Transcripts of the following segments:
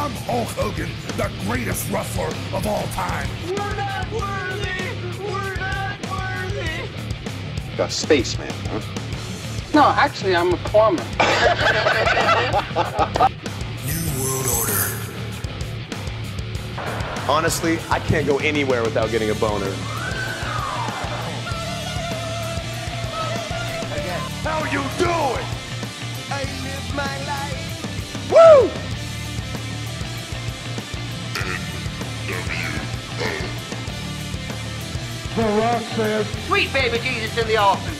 I'm Hulk Hogan, the greatest wrestler of all time. We're not worthy! We're not worthy! A spaceman, huh? No, actually, I'm a plumber. New World Order. Honestly, I can't go anywhere without getting a boner. How you doing? I live my life! Woo! The Rock says. Sweet baby Jesus in the office.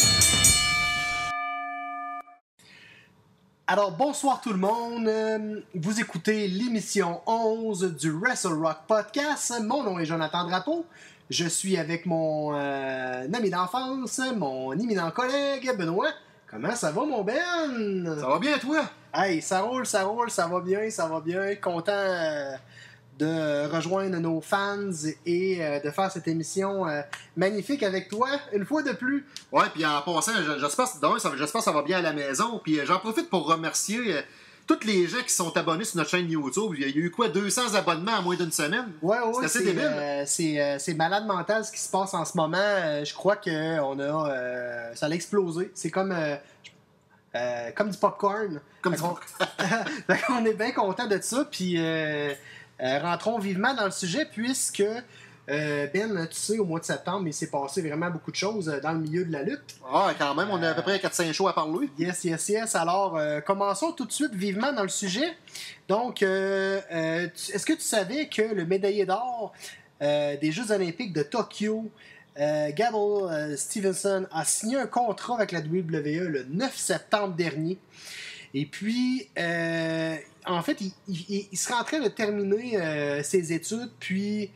Alors, bonsoir tout le monde. Vous écoutez l'émission 11 du Wrestle Rock Podcast. Mon nom est Jonathan Drapeau. Je suis avec mon ami d'enfance, mon éminent collègue Benoît. Comment ça va, mon Ben? Ça va bien, toi? Hey, ça roule, ça va bien, ça va bien. Content de rejoindre nos fans et de faire cette émission magnifique avec toi, une fois de plus. Ouais, puis en passant, j'espère que ça va bien à la maison. Puis j'en profite pour remercier tous les gens qui sont abonnés sur notre chaîne YouTube. Il y a eu quoi, 200 abonnements en moins d'une semaine? Ouais, c'est assez débile. C'est malade mental ce qui se passe en ce moment. Je crois que ça a explosé. C'est comme du popcorn. On est bien content de ça. Puis rentrons vivement dans le sujet puisque Ben, tu sais, au mois de septembre, il s'est passé vraiment beaucoup de choses dans le milieu de la lutte. Ah, quand même, on a à peu près 4-5 shows à parler. Yes. Alors, commençons tout de suite vivement dans le sujet. Donc, est-ce que tu savais que le médaillé d'or des Jeux olympiques de Tokyo, Gable Stevenson, a signé un contrat avec la WWE le 9 septembre dernier? Et puis, en fait, il sera en train de terminer ses études, puis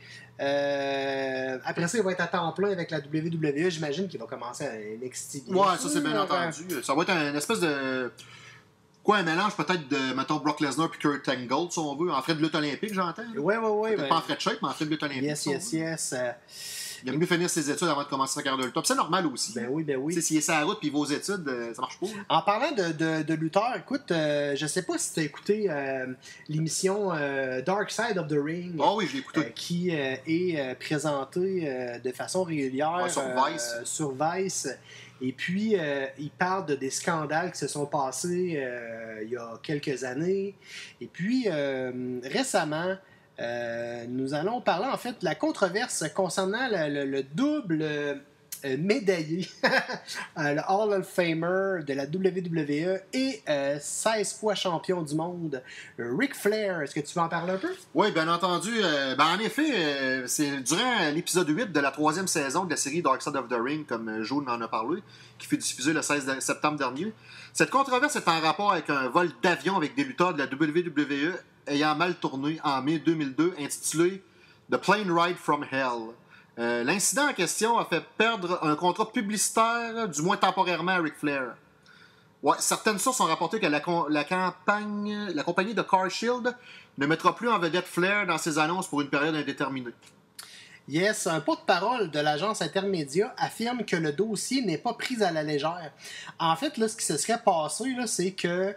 après ça, il va être à temps plein avec la WWE. J'imagine qu'il va commencer à NXT. Ouais, ça c'est bien entendu. Ça va être une espèce de... Quoi, un mélange peut-être de, mettons, Brock Lesnar puis Kurt Angle, si on veut, en frais de lutte olympique, j'entends. Ouais. Peut-être pas en frais de shape, mais en frais de lutte olympique. Yes. Il aime mieux finir ses études avant de commencer sa carrière de lutte. C'est normal aussi. Ben oui. Tu sais, s'il est sur la route puis vos études, ça marche pas. En parlant de lutteur, écoute, je sais pas si tu as écouté l'émission Dark Side of the Ring. Oh oui, je l'ai écouté. Qui est présentée de façon régulière sur Vice. Et puis, il parle des scandales qui se sont passés il y a quelques années. Et puis, récemment, nous allons parler en fait de la controverse concernant le double médaillé, le Hall of Famer de la WWE et 16 fois champion du monde, Ric Flair. Est-ce que tu veux en parler un peu? Oui, bien entendu. En effet, c'est durant l'épisode 8 de la 3e saison de la série Dark Side of the Ring, comme Joe en a parlé, qui fut diffusée le 16 septembre dernier. Cette controverse est en rapport avec un vol d'avion avec des lutteurs de la WWE ayant mal tourné en mai 2002, intitulé The Plane Ride from Hell. L'incident en question a fait perdre un contrat publicitaire, du moins temporairement, à Ric Flair. Ouais, certaines sources ont rapporté que la compagnie de Car Shield ne mettra plus en vedette Flair dans ses annonces pour une période indéterminée. Yes, un porte-parole de l'agence Intermédia affirme que le dossier n'est pas pris à la légère. En fait, là, ce qui se serait passé, là, c'est que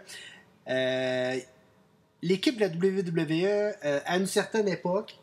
l'équipe de la WWE, à une certaine époque,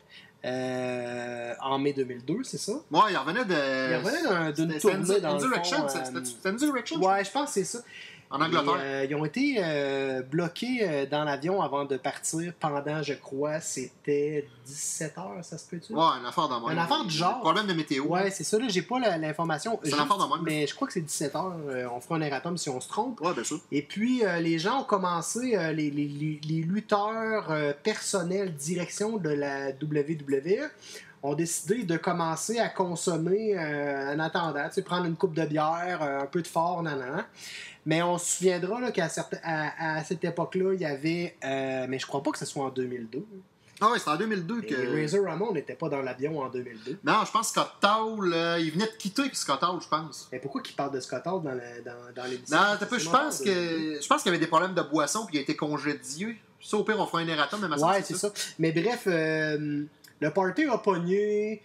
en mai 2002, c'est ça? Ouais, il revenait d'une tournée dans le fond. C'était Insurrection? Ouais, je pense que c'est ça. En Angleterre. Ils ont été bloqués dans l'avion avant de partir pendant, je crois, c'était 17 heures, ça se peut-tu? Ouais, une affaire de moi. Une affaire du genre. Problème de météo. Ouais, c'est ça, là, j'ai pas l'information. C'est une affaire de moi. Mais je crois que c'est 17 heures. On fera un erratum si on se trompe. Ouais, bien sûr. Et puis, les gens ont commencé, les lutteurs personnels direction de la WWE ont décidé de commencer à consommer en attendant, tu sais, prendre une coupe de bière, un peu de fort, nanana. Mais on se souviendra là, qu'à cette époque-là, il y avait... mais je crois pas que ce soit en 2002. Ah oui, c'est en 2002 que... Et Razor Ramon n'était pas dans l'avion en 2002. Non, je pense que Scott Hall, il venait de quitter Scott Hall, je pense. Mais pourquoi qu'il parle de Scott Hall dans l'émission? Non, je pense qu'il y avait des problèmes de boisson puis il a été congédié. Ça, au pire, on fera un erratum, mais ouais, c'est ça. Mais bref, le party a pogné,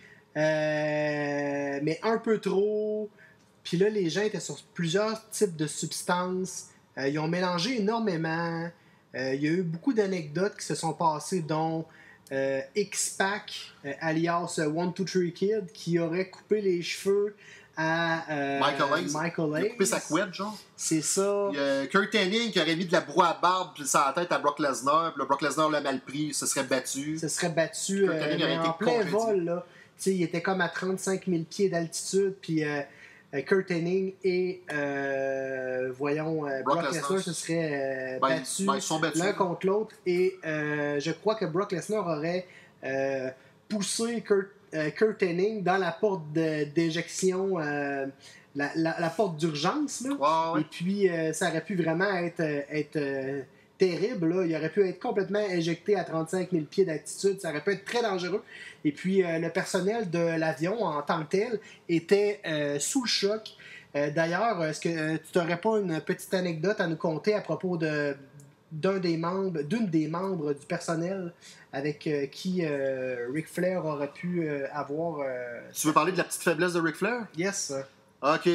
mais un peu trop... Puis là, les gens étaient sur plusieurs types de substances. Ils ont mélangé énormément. Il y a eu beaucoup d'anecdotes qui se sont passées, dont X-Pac, alias 1-2-3 Kid, qui aurait coupé les cheveux à Michael Hayes. Hayes. Il a coupé sa couette, genre. C'est ça. Il y a Kurt Hennig qui aurait mis de la broie à barbe puis ça à la tête à Brock Lesnar. Puis le Brock Lesnar l'a mal pris, se serait battu. Se serait battu Kurt Hennig aurait mais été en plein congédié. vol. Là. Il était comme à 35 000 pieds d'altitude. Puis Kurt Hennig et Brock Lesnar se seraient battus ils sont battus l'un contre l'autre. Et je crois que Brock Lesnar aurait poussé Kurt Hennig dans la porte d'éjection, la porte d'urgence. Là. Ouais. Et puis, ça aurait pu vraiment être terrible. Là. Il aurait pu être complètement éjecté à 35 000 pieds d'altitude. Ça aurait pu être très dangereux. Et puis, le personnel de l'avion, en tant que tel, était sous le choc. D'ailleurs, est-ce que tu n'aurais pas une petite anecdote à nous conter à propos d'une des membres du personnel avec qui Ric Flair aurait pu avoir... Tu veux parler de la petite faiblesse de Ric Flair? Yes. Ok,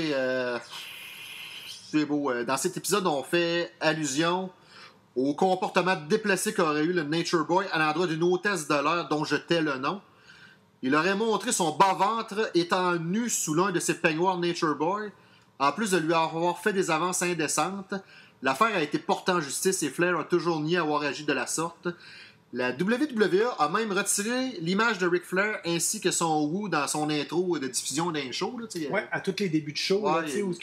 c'est beau. Dans cet épisode, on fait allusion au comportement déplacé qu'aurait eu le Nature Boy à l'endroit d'une hôtesse de l'air dont je tais le nom. Il aurait montré son bas-ventre étant nu sous l'un de ses peignoirs Nature Boy, en plus de lui avoir fait des avances indécentes. L'affaire a été portée en justice et Flair a toujours nié avoir agi de la sorte. La WWE a même retiré l'image de Ric Flair ainsi que son woo dans son intro de diffusion d'un show. Là, ouais, à tous les débuts de show, ouais, là, où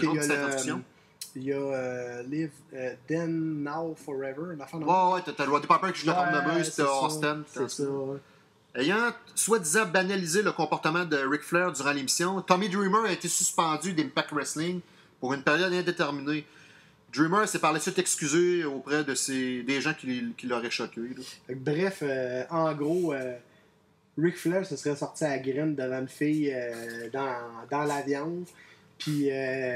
il y a Live Then Now Forever. Ouais, t'as le Roddy Piper qui joue la forme de bus, t'as Austin. C'est ça. Ayant soi-disant banalisé le comportement de Ric Flair durant l'émission, Tommy Dreamer a été suspendu d'Impact Wrestling pour une période indéterminée. Dreamer s'est par la suite excusé auprès de des gens qui l'auraient choqué. Bref, en gros, Ric Flair se serait sorti à la graine devant une fille dans l'avion. Puis.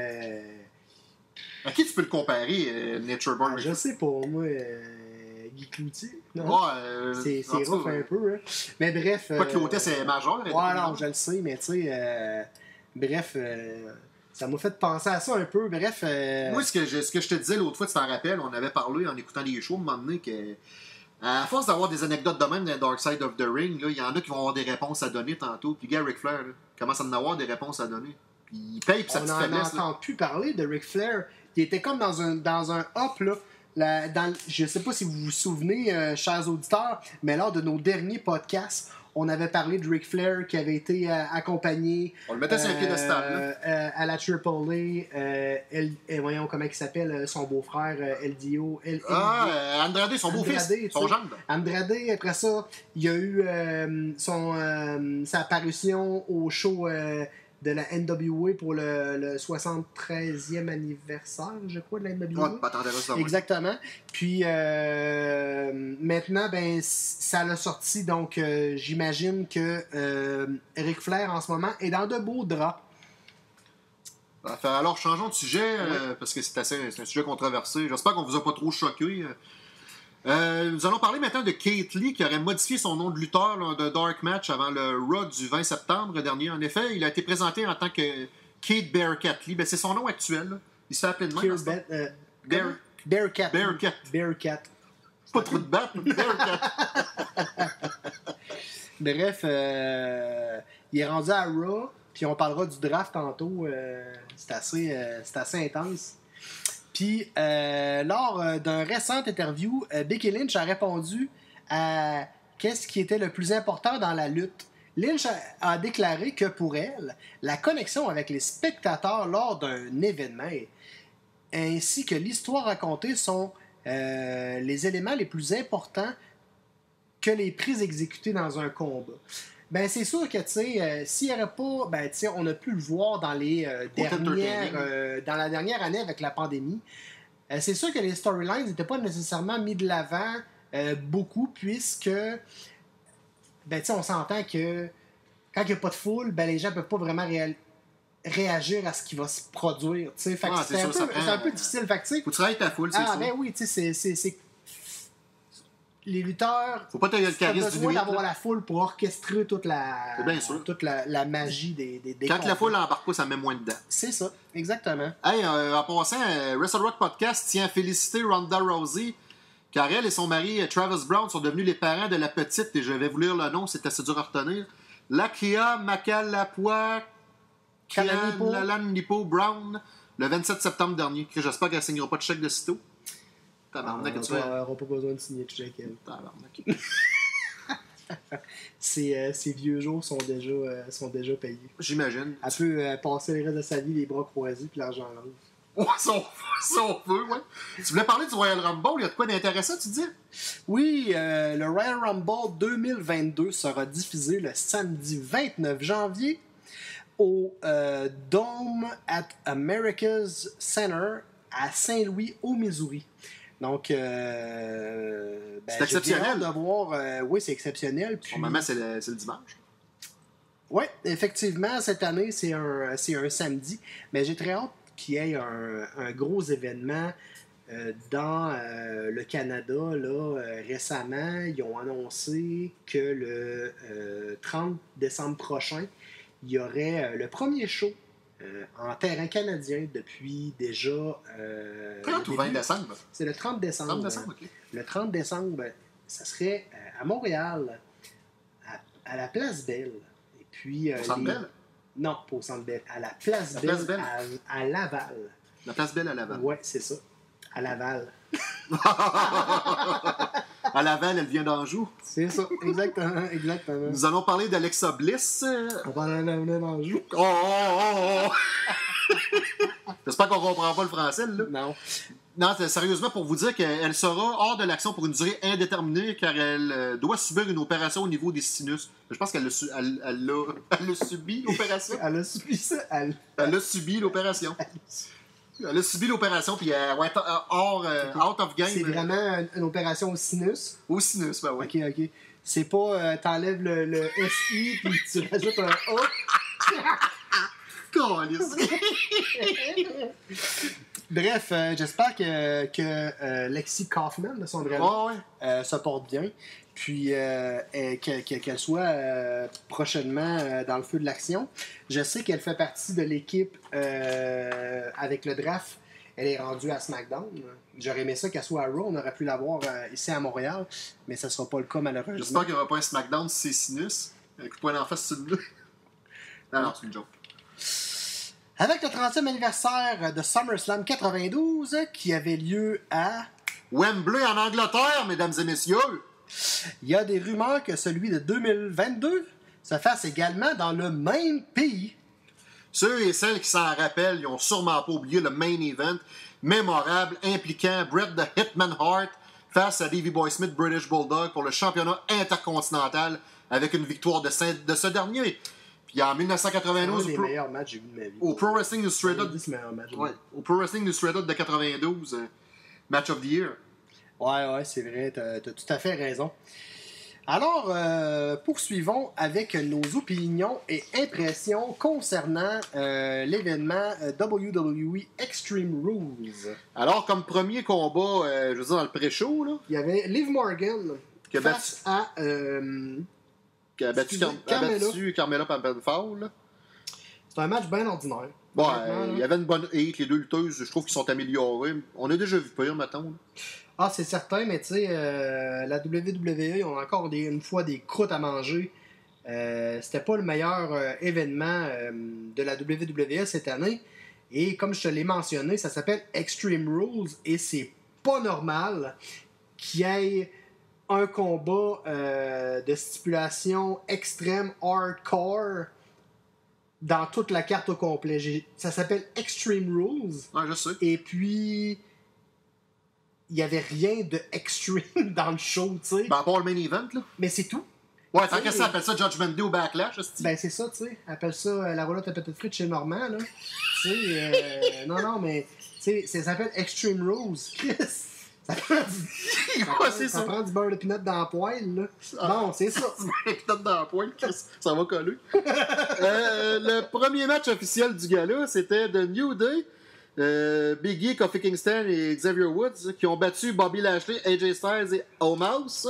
À qui tu peux le comparer, Nature Boy? Je sais pas, moi. Guy Cloutier. Non? Ouais, c'est rough un peu. Hein. Mais bref. Pas que l'hôtesse est majeure. Ouais, non, je le sais, mais tu sais. Bref. Ça m'a fait penser à ça un peu. Bref. Moi, ce que je te disais l'autre fois, tu t'en rappelles, on avait parlé en écoutant les shows, à un moment donné, que à force d'avoir des anecdotes de même dans Dark Side of the Ring, il y en a qui vont avoir des réponses à donner tantôt. Puis, Ric Flair commence à en avoir des réponses à donner. Puis, il paye pour sa petite faiblesse. On n'entend plus parler de Ric Flair. Il était comme dans un hop, là. Je sais pas si vous vous souvenez, chers auditeurs, mais lors de nos derniers podcasts, on avait parlé de Ric Flair qui avait été accompagné. On le mettait sur un piédestal, à la Triple A. Voyons comment il s'appelle, son beau-frère, LDO. Andrade, son beau-fils, son gendre. Andrade, après ça, il y a eu sa apparition au show de la NWA pour le 73e anniversaire, je crois, de la NWA. Exactement. Puis maintenant, ben, ça l'a sorti, donc j'imagine que Ric Flair, en ce moment, est dans de beaux draps. Alors, changeons de sujet, parce que c'est un sujet controversé. J'espère qu'on vous a pas trop choqué. Nous allons parler maintenant de Keith Lee qui aurait modifié son nom de lutteur lors d'un Dark Match avant le Raw du 20 septembre dernier. En effet, il a été présenté en tant que Keith Bearcat Lee. Ben, c'est son nom actuel. Là. Il se fait appeler de même. Bearcat. Bearcat. Pas trop de batte, Bearcat. Bref, il est rendu à Raw, puis on parlera du draft tantôt. C'est assez intense. Puis, lors d'un récent interview, Becky Lynch a répondu à qu'est-ce qui était le plus important dans la lutte. Lynch a déclaré que pour elle, la connexion avec les spectateurs lors d'un événement ainsi que l'histoire racontée sont les éléments les plus importants que les prises exécutées dans un combat. Ben, c'est sûr que, tu sais, s'il n'y aurait pas... Ben, tu sais, on a pu le voir dans les dans la dernière année avec la pandémie. C'est sûr que les storylines n'étaient pas nécessairement mis de l'avant beaucoup, puisque, ben, tu sais, on s'entend que quand il n'y a pas de foule, ben, les gens ne peuvent pas vraiment réagir à ce qui va se produire, tu sais. Fait que c'est un peu difficile. Fait que, tu sais... Faut travailler ta foule, c'est sûr. Ben oui, tu sais, c'est... Les lutteurs, faut pas tailler le charisme du besoin d'avoir la foule pour orchestrer toute la magie des quand combats. la foule embarque pas, ça met moins dedans. C'est ça, exactement. Hey, en passant, Wrestle Rock Podcast tient à féliciter Ronda Rousey car elle et son mari Travis Brown sont devenus les parents de la petite, et je vais vous lire le nom, c'est assez dur à retenir. Lakia Makalapua Kianlalanipo Brown, le 27 septembre dernier. J'espère qu'elle ne signera pas de chèque de sitôt. Tabarnak, on n'aura pas besoin de signer de chèque. Tabarnak. Ses vieux jours sont déjà payés. J'imagine. Elle peut passer le reste de sa vie les bras croisés puis l'argent en rose. Ouais, si on veut, ouais. Tu voulais parler du Royal Rumble, il y a de quoi d'intéressant, tu dis? Oui, le Royal Rumble 2022 sera diffusé le samedi 29 janvier au Dome at America's Center à Saint-Louis, au Missouri. Donc, c'est exceptionnel. De voir, oui, c'est exceptionnel. Puis... Normalement, c'est le dimanche. Oui, effectivement, cette année, c'est un samedi. Mais j'ai très hâte qu'il y ait un gros événement dans le Canada. Là, récemment, ils ont annoncé que le 30 décembre prochain, il y aurait le premier show en terrain canadien depuis déjà... 30 ou 20 décembre? C'est le 30 décembre. 30 décembre, OK. Le 30 décembre, ça serait à Montréal, à la Place Belle. Et puis, au Centre Bell? Non, pas au Centre Bell. À la Place Belle à Laval. La Place Belle à Laval? Oui, c'est ça. À Laval. À Laval, elle vient d'Anjou. C'est ça, exactement. Nous allons parler d'Alexa Bliss. On parle d'Anjou. Oh! J'espère qu'on comprend pas le français, là. Non, sérieusement, pour vous dire qu'elle sera hors de l'action pour une durée indéterminée, car elle doit subir une opération au niveau des sinus. Je pense qu'elle a subi l'opération. Elle a subi ça. Elle a subi l'opération. Elle a subi l'opération, puis elle va être out of game. C'est vraiment une opération au sinus? Au sinus, ben oui. OK. C'est pas t'enlèves le SI, puis tu rajoutes un A. Bref, j'espère que Lexi Kaufman, de son vrai nom, se porte bien. Puis qu'elle soit prochainement dans le feu de l'action. Je sais qu'elle fait partie de l'équipe avec le draft. Elle est rendue à SmackDown. J'aurais aimé ça qu'elle soit à Raw. On aurait pu l'avoir ici à Montréal, mais ça ne sera pas le cas malheureusement. J'espère qu'il n'y aura pas un SmackDown si c'est sinus. Un coup de poing d'en face sur le Non, c'est une joke. Avec le 30e anniversaire de SummerSlam 92 qui avait lieu à Wembley en Angleterre, mesdames et messieurs. Il y a des rumeurs que celui de 2022 se fasse également dans le même pays. Ceux et celles qui s'en rappellent, ils n'ont sûrement pas oublié le main event mémorable impliquant Bret the Hitman Hart face à Davey Boy Smith British Bulldog pour le championnat intercontinental avec une victoire de ce dernier. Puis en 1992, c'est un des meilleurs matchs que j'ai vu de ma vie. Au Pro Wrestling Illustrated, au Pro Wrestling Illustrated de 92, Match of the Year. Ouais, c'est vrai, t'as tout à fait raison. Alors, poursuivons avec nos opinions et impressions concernant l'événement WWE Extreme Rules. Alors, comme premier combat, je veux dire, dans le pré-show, là, il y avait Liv Morgan face à... qui a battu Carmella Pampenfall. C'est un match bien ordinaire. Bon, il y avait une bonne hate, les deux lutteuses, je trouve qu'ils sont améliorés. On a déjà vu pire, mettons. Ah, c'est certain, mais tu sais, la WWE, ils ont encore une fois des croûtes à manger. C'était pas le meilleur événement de la WWE cette année. Et comme je te l'ai mentionné, ça s'appelle Extreme Rules et c'est pas normal qu'il y ait un combat de stipulation extrême hardcore dans toute la carte au complet. Ça s'appelle Extreme Rules. Ouais, je sais. Et puis, il n'y avait rien de extreme dans le show, tu sais. Ben, à part le main event, là. Mais c'est tout. Ouais, tant que ça, appelle ça Judgment Day au Backlash, c'est-tu? Ben, c'est ça, tu sais. Appelle ça la roulotte à petite frite chez Normand, là. Tu sais, non, mais, tu sais, ça s'appelle Extreme Rules. Ça prend du beurre de pinot dans la poêle, là. Non, c'est ça. Du beurre de pinot dans la poêle, ça va coller. Le premier match officiel du gala, c'était The New Day. Big E, Kofi Kingston et Xavier Woods qui ont battu Bobby Lashley, AJ Styles et Omos.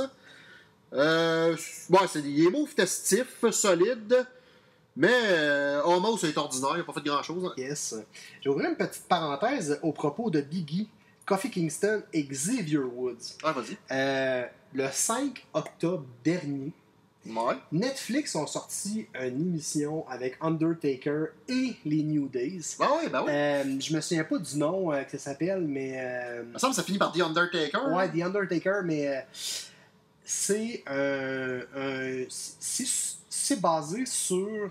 C'est des moves festifs, solides. Mais Omos est ordinaire, il n'a pas fait grand-chose. Hein. Yes. J'ai ouvert une petite parenthèse au propos de Big E. Kofi Kingston et Xavier Woods. Ah, vas-y. Le 5 octobre dernier, Ouais. Netflix ont sorti une émission avec Undertaker et les New Days. Ben oui, ben oui. Je me souviens pas du nom que ça s'appelle, mais... Il me semble que ça finit par The Undertaker. Ouais, The Undertaker, mais c'est c'est basé sur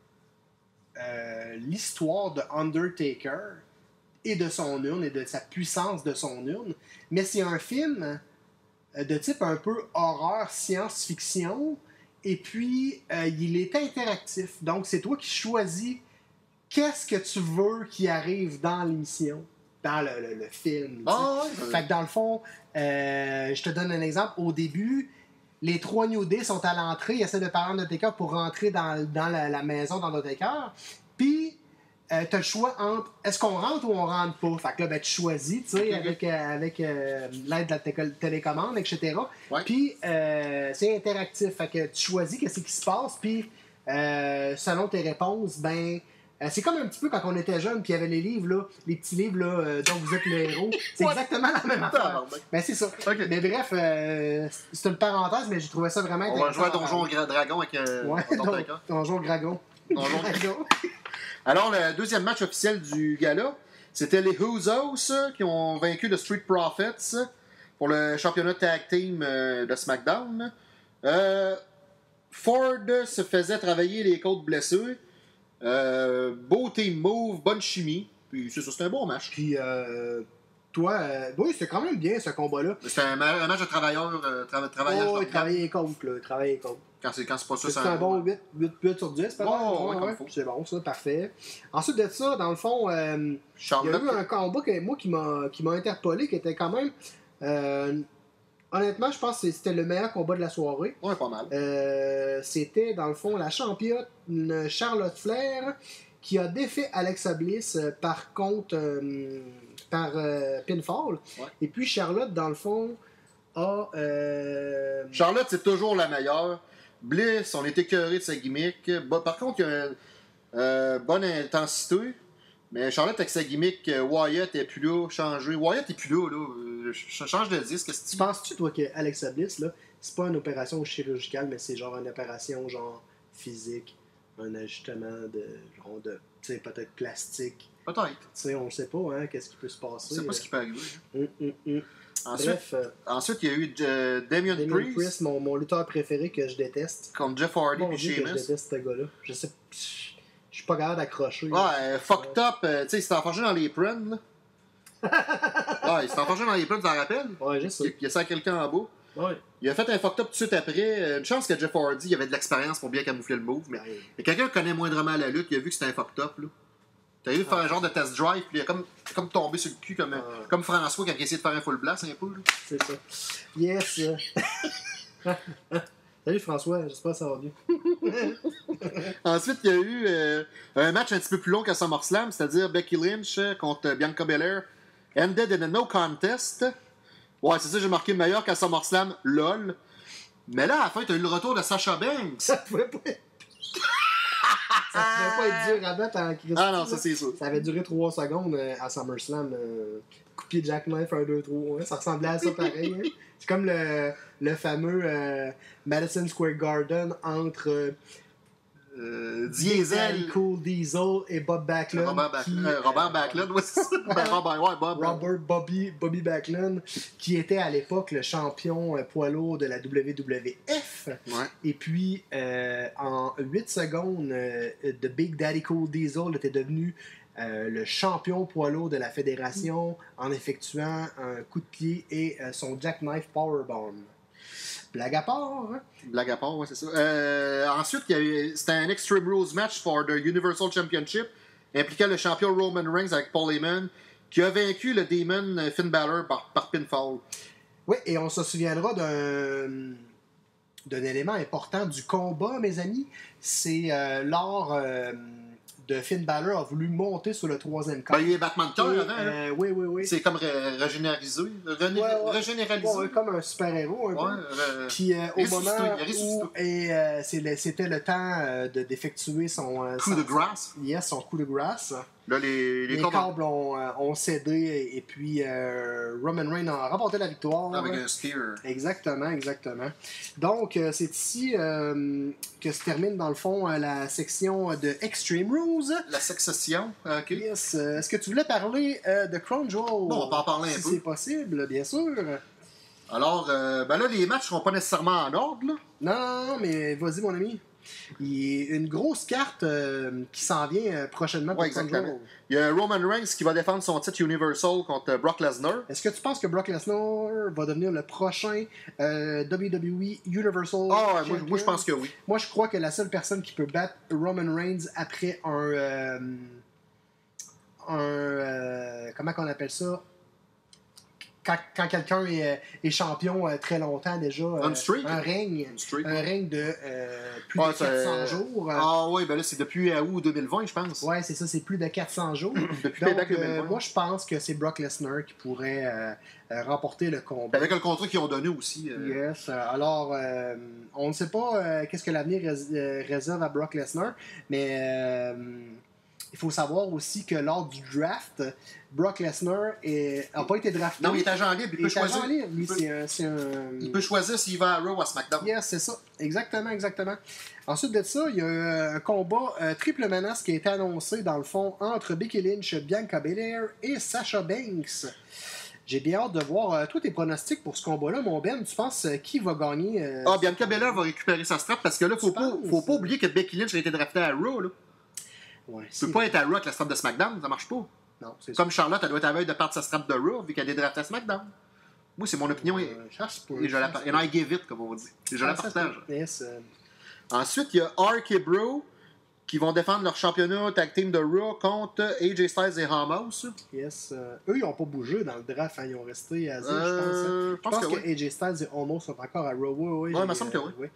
l'histoire de Undertaker et de son urne et de sa puissance de son urne. Mais c'est un film de type un peu horreur, science-fiction. Et puis, il est interactif. Donc, c'est toi qui choisis qu'est-ce que tu veux qui arrive dans l'émission, dans le film. Ah, ouais. Fait que dans le fond, je te donne un exemple. Au début, les 3 New Day sont à l'entrée. Ils essaient de parler d'Undertaker pour rentrer dans la maison d'Undertaker. Puis, tu as le choix entre est-ce qu'on rentre ou on rentre pas. Fait que là, ben, tu choisis, tu sais, avec l'aide de la télécommande, etc. Ouais. Puis, c'est interactif. Fait que tu choisis qu'est-ce qui se passe. Puis, selon tes réponses, ben, c'est comme un petit peu quand on était jeune, puis il y avait les livres, là, les petits livres là, dont vous êtes le héros. C'est exactement la même affaire. Ben, c'est ça. Okay. Mais bref, c'est une parenthèse, mais j'ai trouvé ça vraiment On va intéressant. jouer à Donjon Dragon avec Undertaker. Donjon Dragon. Donjon Dragon. Alors, le deuxième match officiel du gala, c'était les Usos qui ont vaincu le Street Profits pour le championnat tag team de SmackDown. Ford se faisait travailler les côtes blessées. Beau team move, bonne chimie. Puis c'est ça, c'était un bon match. Puis, toi, oui, c'était quand même bien ce combat-là. C'était un match de travailleurs. Oh, il travaillait les côtes, là. Travaillait les côtes. Quand c'est pas ça, c'est un bon 8 sur 10, peut-être. Ouais, c'est bon, ça, parfait. Ensuite de ça, dans le fond, il y a eu un combat qui m'a interpellé, qui était quand même... honnêtement, je pense que c'était le meilleur combat de la soirée. Ouais, pas mal. C'était, dans le fond, la championne Charlotte Flair qui a défait Alexa Bliss par pinfall. Ouais. Et puis Charlotte, dans le fond, a... Charlotte, c'est toujours la meilleure. Bliss, on est écœuré de sa gimmick. Par contre, il y a une bonne intensité. Mais Charlotte, avec sa gimmick, Wyatt est plus là, changé. Wyatt est plus là, change de disque. Tu penses-tu, toi, que Alexa Bliss, là, c'est pas une opération chirurgicale, mais c'est genre une opération genre physique, un ajustement de tu sais, peut-être plastique. Peut-être. Tu sais, on sait pas, hein, qu'est-ce qui peut se passer. On sait pas ce qui peut arriver. Ensuite, il y a eu Damien Priest. Mon lutteur préféré que je déteste. Comme Jeff Hardy et Sheamus. Je déteste ce gars-là. Je sais, je suis pas capable d'accrocher. Ouais, fucked up. Tu sais, il s'est enfargé dans les prunes. Ouais, il s'est enfargé dans les prunes, tu t'en rappelles? Ouais, je sais. Il a serré quelqu'un en bas. Ouais. Il a fait un fucked up tout de suite après. Une chance que Jeff Hardy avait de l'expérience pour bien camoufler le move. Mais quelqu'un qui connaît moindrement la lutte, il a vu que c'était un fucked up. Là. T'as vu faire un genre de test drive, puis il a comme tombé sur le cul, comme François quand il a essayé de faire un full blast un peu. Là. C'est ça. Yes. Salut François, j'espère que ça va bien. Ensuite, il y a eu un match un petit peu plus long qu'à SummerSlam, c'est-à-dire Becky Lynch contre Bianca Belair. Ended in a no contest. Ouais, c'est ça, j'ai marqué meilleur qu'à SummerSlam, lol. Mais là, à la fin, t'as eu le retour de Sasha Banks. Ça pouvait pas être... ça pouvait pas être dur à battre en Christ. Ah non, ça c'est sûr. Ça avait duré 3 secondes à SummerSlam. Coup de pied de Jackknife, 1, 2, 3. Hein. Ça ressemblait à ça pareil. Hein. C'est comme le fameux Madison Square Garden entre Diesel, Cool Diesel et Bob Backlund. Robert Backlund, ouais, c'est ça. Robert Bobby Backlund, qui était à l'époque le champion poids lourd de la WWF. Ouais. Et puis, en 8 secondes, The Big Daddy Cool Diesel était devenu le champion poids lourd de la fédération en effectuant un coup de pied et son Jackknife Powerbomb. Blague à part, hein? Blague à part, ouais, c'est ça. Ensuite, c'était un Extreme Rules match for the Universal Championship impliquant le champion Roman Reigns avec Paul Heyman qui a vaincu le Demon Finn Balor par pinfall. Oui, et on se souviendra d'un élément important du combat, mes amis. C'est lors de Finn Balor a voulu monter sur le 3e camp. Il est Batman Cœur avant. Oui. C'est comme régénéralisé. Régénéralisé. Ouais, comme un super-héros. Puis au moment où c'était le temps d'effectuer son... coup de grâce. Yes, son coup de grâce. Là, les câbles ont cédé et puis Roman Reigns a remporté la victoire. Avec un spear. Exactement. Donc, c'est ici que se termine, dans le fond, la section de Extreme Rules. La succession. OK. Yes. Est-ce que tu voulais parler de Crown Jewel? Bon, on peut en parler un peu. Si c'est possible, bien sûr. Alors, ben là, les matchs ne seront pas nécessairement en ordre, là. Non, mais vas-y, mon ami. Il y a une grosse carte qui s'en vient prochainement pour Crown Jewel. Il y a Roman Reigns qui va défendre son titre Universal contre Brock Lesnar. Est-ce que tu penses que Brock Lesnar va devenir le prochain WWE Universal Champion? Moi, je pense que oui. Moi, je crois que la seule personne qui peut battre Roman Reigns après comment qu'on appelle ça? Quand quelqu'un est champion très longtemps déjà, un règne de plus de 400 jours. Ah oui, ben là, c'est depuis août 2020, je pense. Oui, c'est ça, c'est plus de 400 jours. Depuis Donc, 2020. moi, je pense que c'est Brock Lesnar qui pourrait remporter le combat. Avec le contrat qu'ils ont donné aussi. Yes. Alors, on ne sait pas qu'est-ce que l'avenir réserve à Brock Lesnar, mais il faut savoir aussi que lors du draft, Brock Lesnar n'a pas été drafté. Non, il est agent libre, il peut choisir. Il peut choisir s'il va à Raw ou à SmackDown. Yes, c'est ça. Exactement. Ensuite de ça, il y a un combat triple menace qui a été annoncé, dans le fond, entre Becky Lynch, Bianca Belair et Sasha Banks. J'ai bien hâte de voir tous tes pronostics pour ce combat-là, mon Ben. Tu penses qui va gagner? Bianca Belair va récupérer sa strap parce que là, faut pas oublier que Becky Lynch a été draftée à Raw, là. Ouais, tu peux pas être à Raw avec la strap de SmackDown, ça marche pas. Non, c'est comme Charlotte, elle doit être à veille de perdre sa strap de Raw vu qu'elle est draftée à SmackDown. Moi, c'est mon opinion. Et I give it, comme on dit. Et je la partage. Ensuite, il y a Ark et Bro qui vont défendre leur championnat tag team de Raw contre AJ Styles et Homos. Yes. Eux, ils n'ont pas bougé dans le draft. Hein. Ils ont resté à je pense que AJ Styles et Homos sont encore à Raw. Oui, il me semble que oui.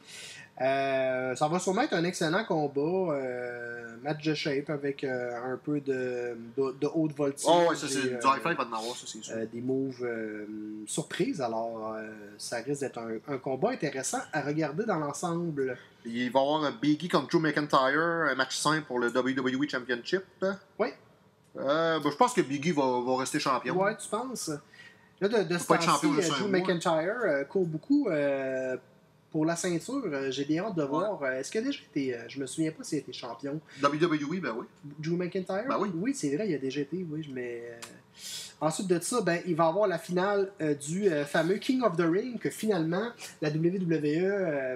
Ça va sûrement être un excellent combat. Match de shape avec un peu de haute voltige. Oh, ouais, ça, c'est du high-five, pas de m'avoir, ça, c'est sûr. Des moves surprises. Alors, ça risque d'être un combat intéressant à regarder dans l'ensemble. Il va y avoir Biggie contre Drew McIntyre, un match simple pour le WWE Championship. Oui. Je pense que Biggie va rester champion. Ouais, tu penses? Là, de ce temps-ci, Drew McIntyre court beaucoup pour la ceinture. J'ai bien hâte de voir. Est-ce qu'il a déjà été... je me souviens pas s'il a été champion. WWE, ben oui. Drew McIntyre? Ben oui. Oui, c'est vrai, il a déjà été, oui. Mais ensuite de ça, il va y avoir la finale du fameux King of the Ring que finalement, la WWE...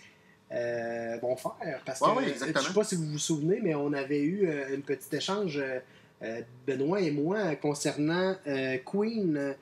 vont faire. Parce que je ne sais pas si vous vous souvenez, mais on avait eu un petit échange, Benoît et moi, concernant Queen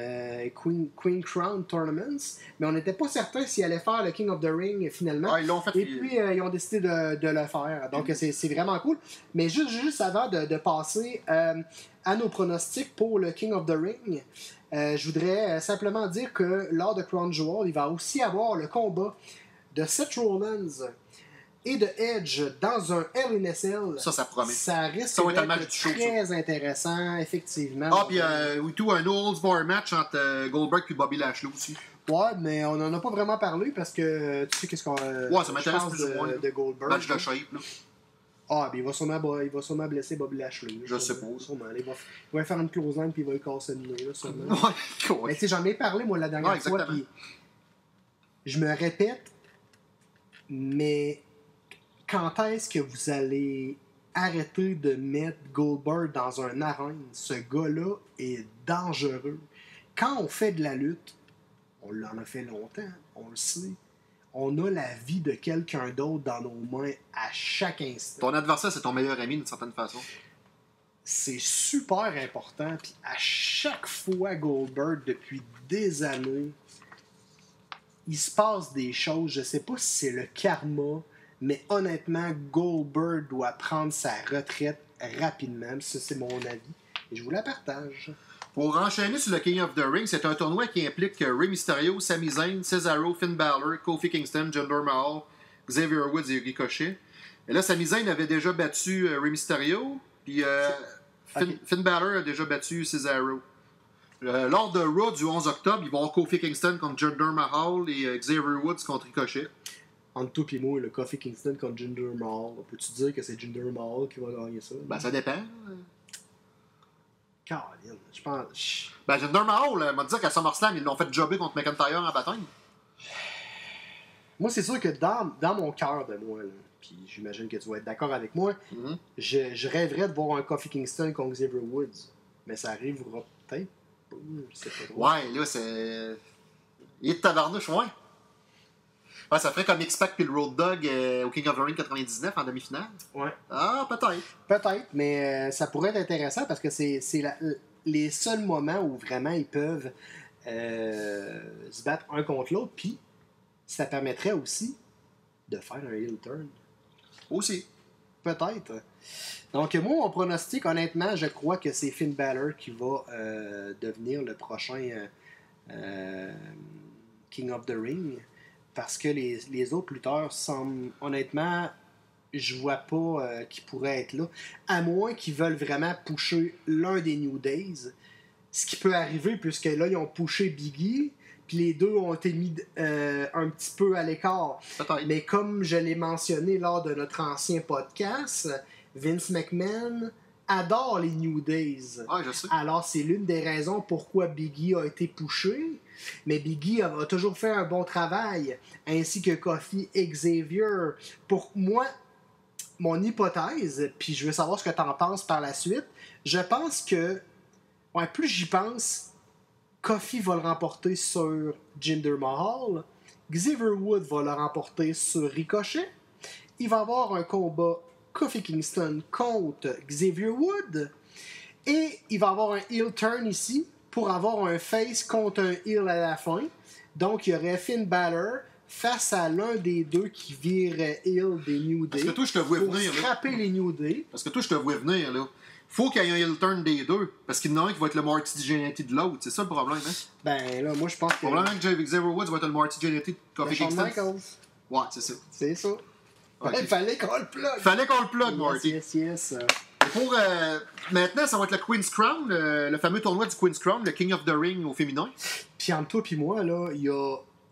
Crown Tournaments, mais on n'était pas certain s'ils allaient faire le King of the Ring finalement. Ils l'ont fait. Et puis ils ont décidé de le faire. Donc c'est vraiment cool. Mais juste avant de passer à nos pronostics pour le King of the Ring, je voudrais simplement dire que lors de Crown Jewel, il va aussi avoir le combat de Seth Rollins et de Edge dans un Hell in a Cell. Ça promet. Ça risque d'être très intéressant, effectivement. Puis un No Holds Barred match entre Goldberg et Bobby Lashley aussi. Ouais, mais on n'en a pas vraiment parlé parce que tu sais qu'est-ce qu'on... ça m'intéresse plus ou moins. De Goldberg. Match de shape, là. Il va sûrement blesser Bobby Lashley. Je suppose. Sûrement. Il va faire une close line puis il va lui casser le nez, là, sûrement. Ouais, mais tu sais, j'en ai parlé, moi, la dernière fois, puis je me répète, mais quand est-ce que vous allez arrêter de mettre Goldberg dans un arène? Ce gars-là est dangereux. Quand on fait de la lutte, on l'en a fait longtemps, on le sait. On a la vie de quelqu'un d'autre dans nos mains à chaque instant. Ton adversaire, c'est ton meilleur ami d'une certaine façon. C'est super important. Puis à chaque fois, Goldberg, depuis des années, il se passe des choses. Je sais pas si c'est le karma, mais honnêtement, Goldberg doit prendre sa retraite rapidement. Ça, c'est mon avis. Et je vous la partage. Pour enchaîner sur le King of the Ring, c'est un tournoi qui implique Rey Mysterio, Sami Zayn, Cesaro, Finn Balor, Kofi Kingston, Jinder Mahal, Xavier Woods et Ricochet. Et là, Sami Zayn avait déjà battu Rey Mysterio, puis Finn Balor a déjà battu Cesaro. Lors de Raw du 11 octobre, ils vont avoir Kofi Kingston contre Jinder Mahal et Xavier Woods contre Ricochet. Entre toi et moi, le Kofi Kingston contre Jinder Mahal, peux-tu dire que c'est Jinder Mahal qui va gagner ça? Ça dépend. Caroline, je pense... Ben, Jinder Mahal, m'a dit qu'à SummerSlam, ils l'ont fait jobber contre McIntyre en bataille. Moi, c'est sûr que dans mon cœur de moi, là, puis j'imagine que tu vas être d'accord avec moi, je rêverais de voir un Kofi Kingston contre Xavier Woods. Mais ça arrivera peut-être pas. Je sais pas trop. Ouais, là, c'est... Il est de tabarnouche, ouais. Ouais, ça ferait comme X-Pac puis le Road Dogg au King of the Ring 99 en demi-finale. Ouais. Ah, peut-être. Peut-être, mais ça pourrait être intéressant parce que c'est les seuls moments où vraiment ils peuvent se battre un contre l'autre, puis ça permettrait aussi de faire un heel turn. Aussi. Peut-être. Donc, moi, mon pronostic, honnêtement, je crois que c'est Finn Balor qui va devenir le prochain King of the Ring. Parce que les autres lutteurs semblent... Honnêtement, je vois pas qui pourrait être là. À moins qu'ils veulent vraiment pusher l'un des New Days. Ce qui peut arriver, puisque là, ils ont pushé Biggie, puis les deux ont été mis un petit peu à l'écart. Mais comme je l'ai mentionné lors de notre ancien podcast, Vince McMahon adore les New Days. Ah, je sais. Alors, c'est l'une des raisons pourquoi Biggie a été pushé. Mais Biggie a toujours fait un bon travail, ainsi que Kofi et Xavier. Pour moi, mon hypothèse, puis je veux savoir ce que tu en penses par la suite, je pense que, plus j'y pense, Kofi va le remporter sur Jinder Mahal, Xavier Woods va le remporter sur Ricochet, il va y avoir un combat Kofi Kingston contre Xavier Woods, et il va y avoir un heel turn ici, pour avoir un face contre un heel à la fin. Donc, il y aurait Finn Balor face à l'un des deux qui vire heel des New Day. Parce que toi, je te vois pour venir. scraper les New Day. Parce que toi, je te vois venir, là. Faut qu'il y ait un heel turn des deux. Parce qu'il y en a un qui va être le Marty Jannetty de l'autre. C'est ça le problème, hein? Ben là, moi, je pense que... Le problème, c'est que Xavier Woods va être le Marty Jannetty de Kofi Shawn Kingston. Michaels. Ouais, c'est ça. C'est ça. Okay. Il fallait qu'on le plug. Fallait qu'on le plug, Marty. Yes. Pour, maintenant, ça va être le Queen's Crown, le fameux tournoi du Queen's Crown, le King of the Ring au féminin. Puis entre toi et moi, là, il y a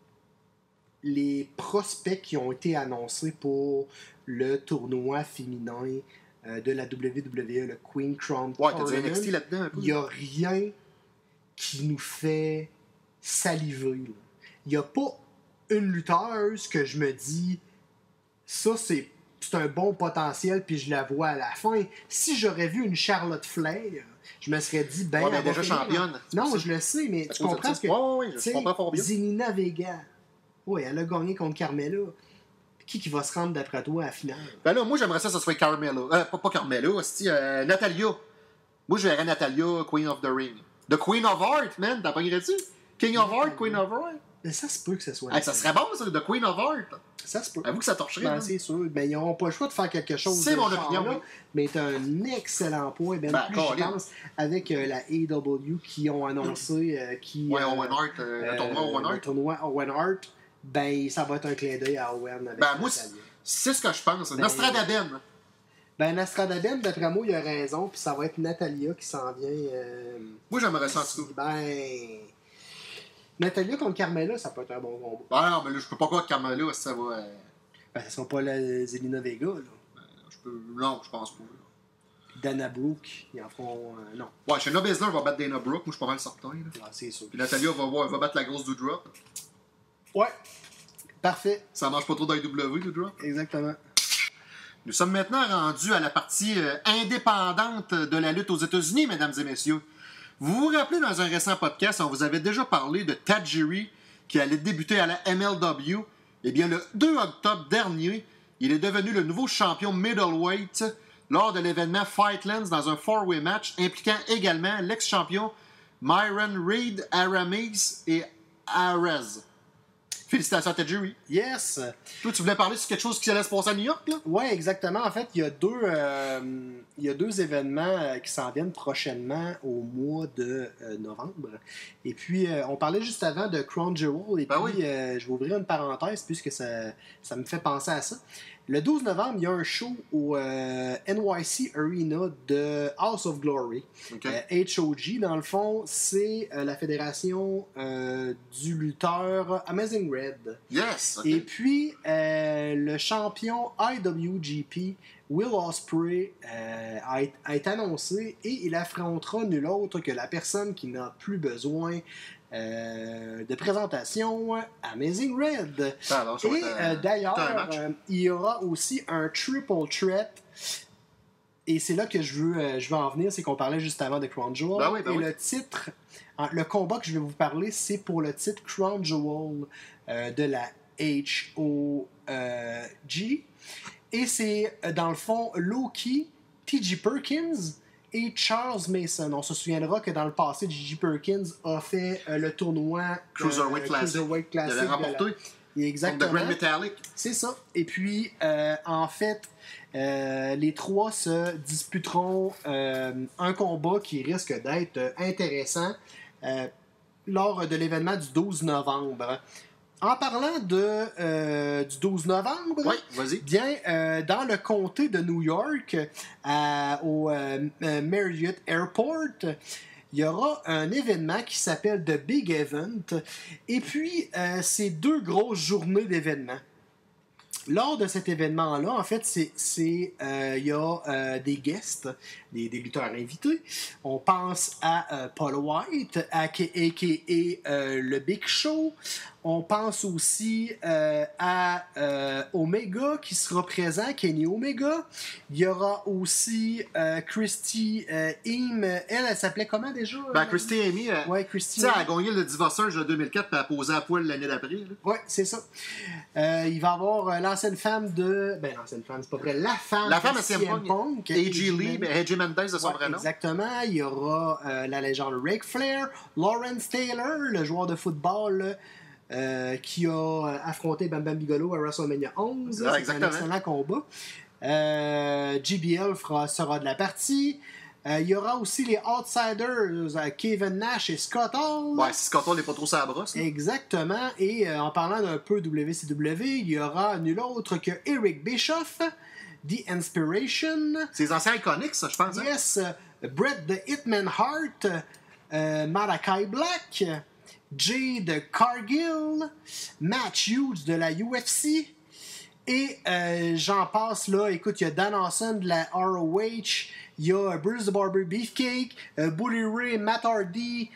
les prospects qui ont été annoncés pour le tournoi féminin de la WWE, le Queen Crown Ouais, t'as du Tournament. NXT là-dedans un peu. Il n'y a rien qui nous fait saliver. Là. Il n'y a pas une lutteuse que je me dis ça, c'est un bon potentiel, puis je la vois à la fin. Si j'aurais vu une Charlotte Flair, je me serais dit, ben, elle est déjà championne. Non, je le sais, mais tu comprends ce que... Oui, je comprends fort bien. Zelina Vega, oui, elle a gagné contre Carmella. Qui va se rendre, d'après toi, à la finale? Ben là, moi, j'aimerais ça que ce soit Carmella. Pas Carmella, c'est Natalia. Moi, je verrais Natalia, Queen of the Ring. The Queen of Heart, man, t'as pas tu King of Heart, Queen of Heart. Mais ça se peut que ce soit... ça serait bon, ça, The Queen of Heart. Ça se peut. Avoue que ça torcherait. Ben, c'est sûr. Ben, ils n'auront pas le choix de faire quelque chose. C'est mon opinion, là, mais c'est un excellent point. Ben, plus je pense, avec la AEW qui ont annoncé Owen Hart, le tournoi Owen Hart. Le tournoi Owen Hart, ben, ça va être un clin d'œil à Owen avec moi, c'est ce que je pense. Nostradabem. Ben, Nostradabem, d'après moi, il a raison, puis ça va être Natalia qui s'en vient. Moi, j'aimerais ça en tout cas. Ben... Natalia contre Carmella, ça peut être un bon combat. Ah non, mais là, je peux pas croire que Carmella, ça va... Ben, ça sera pas la Zelina Vega, là. Non, je pense pas. Là. Dana Brooke, ils en feront... non. Ouais, Shayna Baszler va battre Dana Brooke, moi, je suis pas mal certain. Là. Ah, c'est sûr. Puis Natalia va battre la grosse Doudrop. Ouais. Parfait. Ça marche pas trop dans les W, Doudrop. Exactement. Nous sommes maintenant rendus à la partie indépendante de la lutte aux États-Unis, mesdames et messieurs. Vous vous rappelez, dans un récent podcast, on vous avait déjà parlé de Tajiri, qui allait débuter à la MLW. Eh bien, le 2 octobre dernier, il est devenu le nouveau champion middleweight lors de l'événement Fightlands dans un 4-way match impliquant également l'ex-champion Myron Reed, Aramis et Arez. Félicitations à Tajiri. Yes! Toi, tu voulais parler sur quelque chose qui allait se passer à New York, là? Oui, exactement. En fait, il y a deux événements qui s'en viennent prochainement au mois de novembre. Et puis, on parlait juste avant de Crown Jewel. Et puis, je vais ouvrir une parenthèse puisque ça me fait penser à ça. Le 12 novembre, il y a un show au NYC Arena de House of Glory. Okay. HOG, dans le fond, c'est la fédération du lutteur Amazing Red. Yes! Okay. Et puis, le champion IWGP Will Ospreay a été annoncé et il affrontera nul autre que la personne qui n'a plus besoin de présentation, Amazing Red. Et d'ailleurs, il y aura aussi un triple threat. Et c'est là que je veux en venir, c'est qu'on parlait juste avant de Crown Jewel. Le titre, le combat que je vais vous parler, c'est pour le titre Crown Jewel de la HOG. Et c'est, dans le fond, Loki, T.J. Perkins et Charles Mason. On se souviendra que dans le passé, T.J. Perkins a fait le tournoi Cruiserweight Classic. Il avait remporté. Exactement. The Grand Metallic. C'est ça. Et puis, en fait, les trois se disputeront un combat qui risque d'être intéressant lors de l'événement du 12 novembre. En parlant du 12 novembre, oui, vas-y. Bien, dans le comté de New York, au Marriott Airport, il y aura un événement qui s'appelle The Big Event. Et puis, c'est 2 grosses journées d'événements. Lors de cet événement-là, en fait, il y a des guests, des lutteurs invités. On pense à Paul White, a.k.a. le Big Show. On pense aussi à Omega qui sera présent, Kenny Omega. Il y aura aussi Christy Hemme. Elle s'appelait comment déjà? Christy Hemme. Ouais, Christy. Elle a gagné le Divorceur en 2004 et elle a posé à poil l'année d'après. Oui, c'est ça. Il va y avoir l'ancienne femme de. L'ancienne femme, c'est pas vrai. La femme de CM Punk. A.G. Lee, AJ Mendez de son vrai nom. Exactement. Il y aura la légende Ric Flair, Lawrence Taylor, le joueur de football. Qui a affronté Bam Bam Bigelow à WrestleMania 11. C'est un excellent combat. JBL sera de la partie. Il y aura aussi les Outsiders, Kevin Nash et Scott Hall. Ouais, si Scott Hall n'est pas trop sur la brosse. Exactement. Et en parlant d'un peu WCW, il y aura nul autre que Eric Bischoff, The Inspiration. C'est les anciens iconiques, ça, je pense. Yes. Bret the Hitman Hart, Malachi Black, Jade Cargill, Matt Hughes de la UFC, et j'en passe là. Écoute, il y a Dan Awesome de la ROH, il y a Bruce the Barber Beefcake, Bully Ray, Matt Hardy,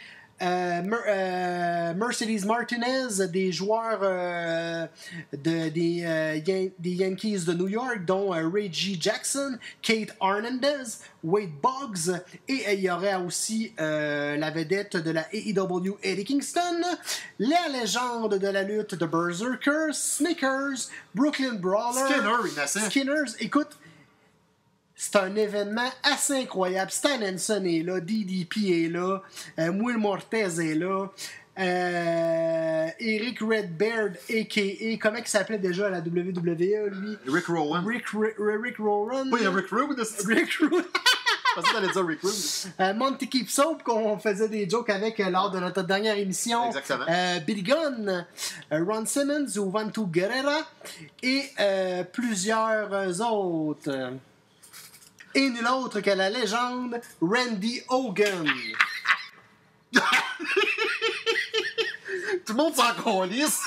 Mercedes Martinez, des joueurs des Yankees de New York, dont Reggie Jackson, Kate Hernandez, Wade Boggs, et il y aurait aussi la vedette de la AEW, Eddie Kingston, la légende de la lutte de Berserker, Snickers, Brooklyn Brawler, Skinners. Écoute, c'est un événement assez incroyable. Stan Hansen est là, DDP est là, Will Mortez est là, Eric Redbeard, a.k.a. comment il s'appelait déjà à la WWE, lui? Rick Rowan. Rick Rowan. Oui, Rick Rowan. Rick Rowan. Je pensais que t'allais dire Rick Rowan. Monty Keep Soap, qu'on faisait des jokes avec lors de notre dernière émission. Exactement. Billy Gunn, Ron Simmons, Juventud Guerrera et plusieurs autres. Et nul autre que la légende Randy Hogan. Tout le monde s'en calisse.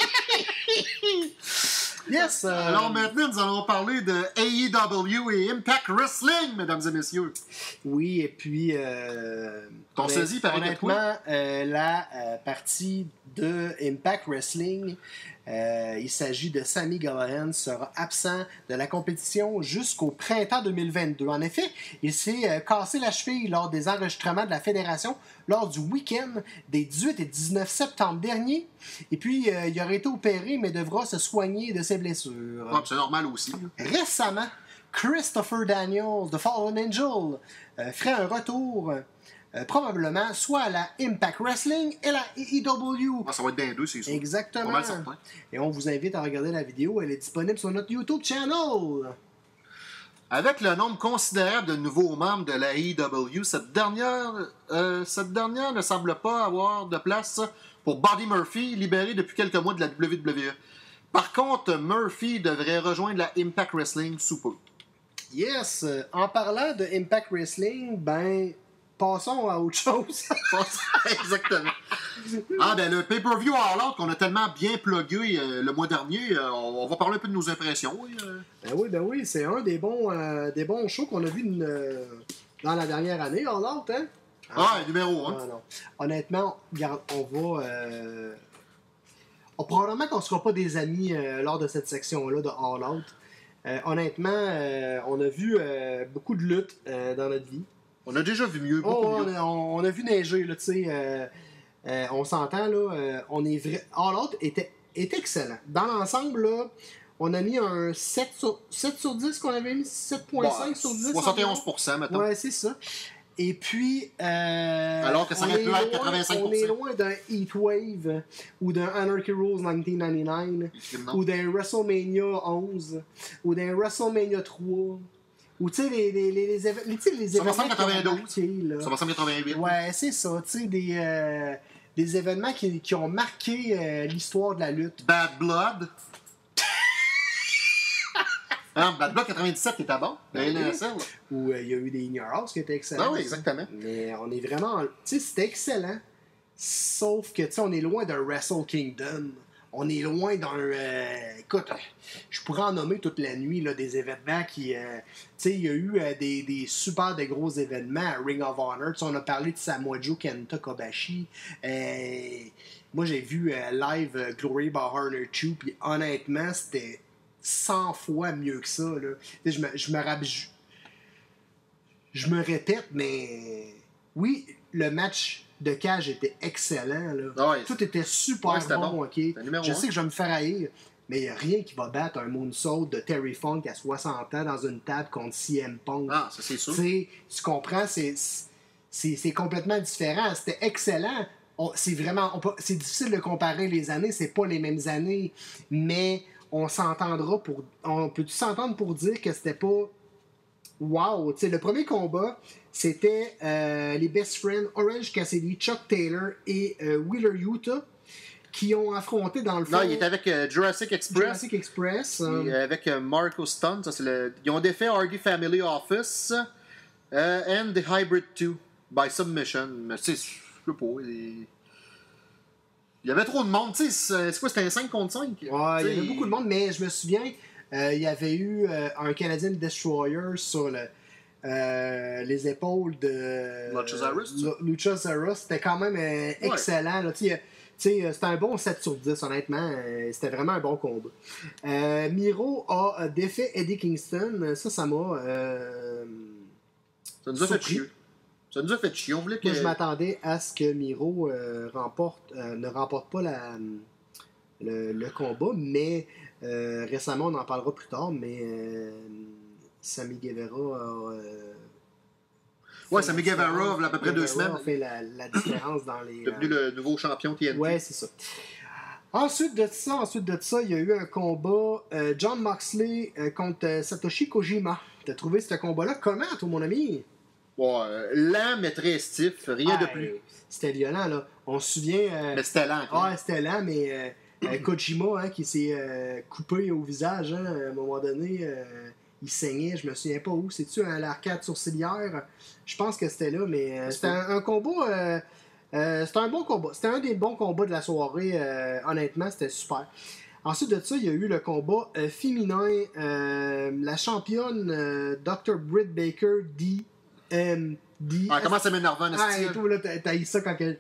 Yes. Alors maintenant, nous allons parler de AEW et Impact Wrestling, mesdames et messieurs. Oui, et puis... ton sosie, honnêtement, la partie de Impact Wrestling... il s'agit de Sami Zayn, sera absent de la compétition jusqu'au printemps 2022. En effet, il s'est cassé la cheville lors des enregistrements de la fédération lors du week-end des 18 et 19 septembre dernier. Et puis, il aurait été opéré, mais devra se soigner de ses blessures. Ouais, c'est normal aussi. Récemment, Christopher Daniels de Fallen Angel ferait un retour... probablement soit à la Impact Wrestling et la AEW. Ça va être bien deux, c'est sûr. Exactement. Pas mal certain. Et on vous invite à regarder la vidéo. Elle est disponible sur notre YouTube channel. Avec le nombre considérable de nouveaux membres de la AEW, cette dernière ne semble pas avoir de place pour Buddy Murphy, libéré depuis quelques mois de la WWE. Par contre, Murphy devrait rejoindre la Impact Wrestling sous peu. Yes. En parlant de Impact Wrestling, passons à autre chose. Exactement. Ah, ben le pay-per-view All Out qu'on a tellement bien plugué le mois dernier, on va parler un peu de nos impressions. Oui, Ben oui, c'est un des bons shows qu'on a vu dans la dernière année, All Out, hein? Numéro 1. Non. Honnêtement, regarde, probablement qu'on ne sera pas des amis lors de cette section-là de All Out. Honnêtement, on a vu beaucoup de luttes dans notre vie. On a déjà vu mieux, beaucoup mieux. On a vu neiger, là, tu sais. On s'entend, là. All Out était excellent. Dans l'ensemble, là, on a mis un 7 sur 10 qu'on avait mis, 7.5 sur 10. 71%, maintenant. Ouais, c'est ça. Et puis, alors que ça aurait pu être 85%. On est loin d'un Heatwave ou d'un Anarchy Rules 1999 ou d'un WrestleMania 11 ou d'un WrestleMania 3 ou tu sais les événements 1992, 1988. Ouais, c'est ça, tu sais des événements qui ont marqué l'histoire de la lutte. Bad Blood. Bad Blood 97 était bon. Où il y a eu des In Your House qui étaient excellents. Ah oui, exactement. Mais on est vraiment... Tu sais, c'était excellent. Sauf que, tu sais, on est loin d'un Wrestle Kingdom. On est loin d'un... écoute, je pourrais en nommer toute la nuit, là, des événements qui... tu sais, il y a eu des super de gros événements à Ring of Honor. Tu sais, on a parlé de Samoa Joe, Kenta Kobashi. Moi, j'ai vu live Glory by Honor 2, puis honnêtement, c'était 100 fois mieux que ça. Là. Je me répète, mais oui, le match de cage était excellent. Là. Tout était super bon. Okay? Je sais que je vais me faire haïr, mais il n'y a rien qui va battre un moonsault de Terry Funk à 60 ans dans une table contre CM Punk. Ah, ça c'est sûr. Tu comprends, c'est complètement différent. C'était excellent. C'est difficile de comparer les années, c'est pas les mêmes années, mais on peut-tu s'entendre pour dire que c'était pas wow. T'sais, le premier combat, c'était les Best Friends Orange Cassidy, Chuck Taylor et Wheeler Yuta qui ont affronté dans le fond... Non, il était avec Jurassic Express. Et avec Marco Stunt. Ils ont défait Hardy Family Office and The Hybrid 2 by Submission. Mais tu sais, je sais pas... Il y avait trop de monde, tu sais, c'est quoi, c'était un 5 contre 5? Ouais, il y avait beaucoup de monde, mais je me souviens, il y avait eu un Canadian Destroyer sur les épaules de Luchasaurus. C'était quand même excellent. Là, c'était un bon 7 sur 10, honnêtement. C'était vraiment un bon combat. Miro a défait Eddie Kingston. Ça m'a ça nous a fait chier. Ça nous a fait chier. On voulait que... Moi, je m'attendais à ce que Miro ne remporte pas le combat, mais récemment, on en parlera plus tard, mais Sammy Guevara a... Sammy Guevara, il y a à peu près 2 semaines. A fait la différence dans les... devenu le nouveau champion TNT. Ouais, c'est ça. Ensuite de ça, il y a eu un combat John Moxley contre Satoshi Kojima. T'as trouvé ce combat-là comment, toi, mon ami? Lent, mais très stiff. Rien de plus. C'était violent, là. On se souvient... mais c'était lent. C'était lent, mais Kojima, qui s'est coupé au visage, à un moment donné, il saignait. Je me souviens pas où. C'est-tu à l'arcade sourcilière? Je pense que c'était là, mais c'était un combat... c'était un bon combat. C'était un des bons combats de la soirée. Honnêtement, c'était super. Ensuite de ça, il y a eu le combat féminin. La championne Dr. Britt Baker, comment ça m'énerve en et tout, là, t'as eu ça quand que...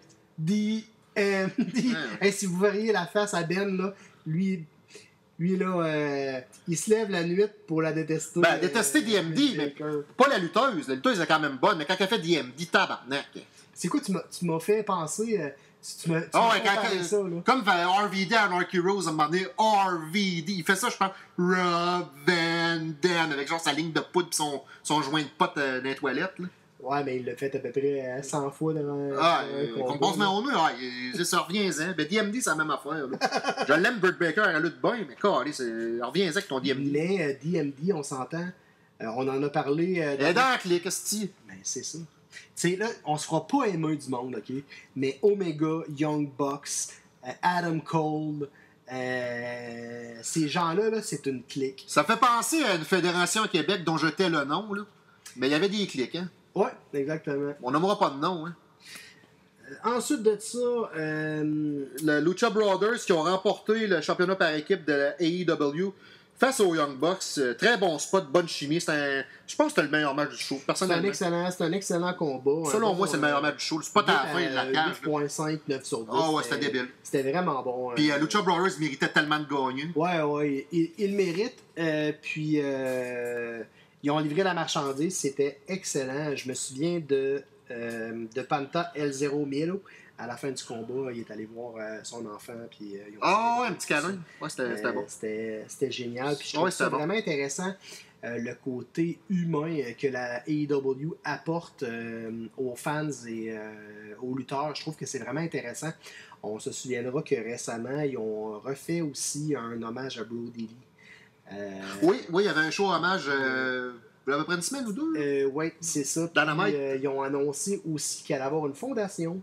si vous verriez la face à Ben, là, lui là, il se lève la nuit pour la détester. Détester DMD, mais pas la lutteuse. La lutteuse est quand même bonne, mais quand elle fait DMD, tabarnak. C'est quoi, tu m'as fait penser... comme RVD à Anarchy Rose, à un moment donné, RVD, il fait ça, je pense, Rob Van Dam, avec genre sa ligne de poudre et son joint de pote dans les toilettes. Là. Ouais, mais il l'a fait à peu près 100 fois devant on pense mais on est, ça revient-en. Ben, DMD, c'est la même affaire. Là. Je l'aime, Britt Baker, elle lutte bien, mais reviens-en avec ton DMD. Mais DMD, on s'entend, on en a parlé... Elle est dans la clé, qu'est-ce que ben, c'est ça. Tu sais, là, on se fera pas aimer du monde, OK? Mais Omega, Young Bucks, Adam Cole, ces gens-là, là, c'est une clique. Ça fait penser à une fédération à Québec dont je tais le nom, là. Mais il y avait des clics, hein? Ouais, exactement. On nommera pas de nom, hein? Ensuite de ça... Le Lucha Brothers qui ont remporté le championnat par équipe de la AEW face aux Young Bucks. Très bon spot, bonne chimie. Je pense que c'était le meilleur match du show, personnellement. C'est un excellent combat. Selon moi, c'est le meilleur match du show. Le spot à la fin de la cage. 8.5, 9 sur 10. Ah ouais, c'était débile. C'était vraiment bon. Puis Lucha Brothers méritait tellement de gagner. Ouais, ils méritent. Puis ils ont livré la marchandise. C'était excellent. Je me souviens de Panta El Zero Miedo. À la fin du combat, il est allé voir son enfant. Puis, ouais, un petit câlin. Ouais, c'était bon. C'était génial. Puis je trouve ça vraiment intéressant, le côté humain que la AEW apporte aux fans et aux lutteurs. Je trouve que c'est vraiment intéressant. On se souviendra que récemment, ils ont refait aussi un hommage à Brody Lee. Oui, il y avait un show hommage... il y a à peu près une semaine ou deux. Oui, c'est ça. Puis, ils ont annoncé aussi qu'il allait y avoir une fondation.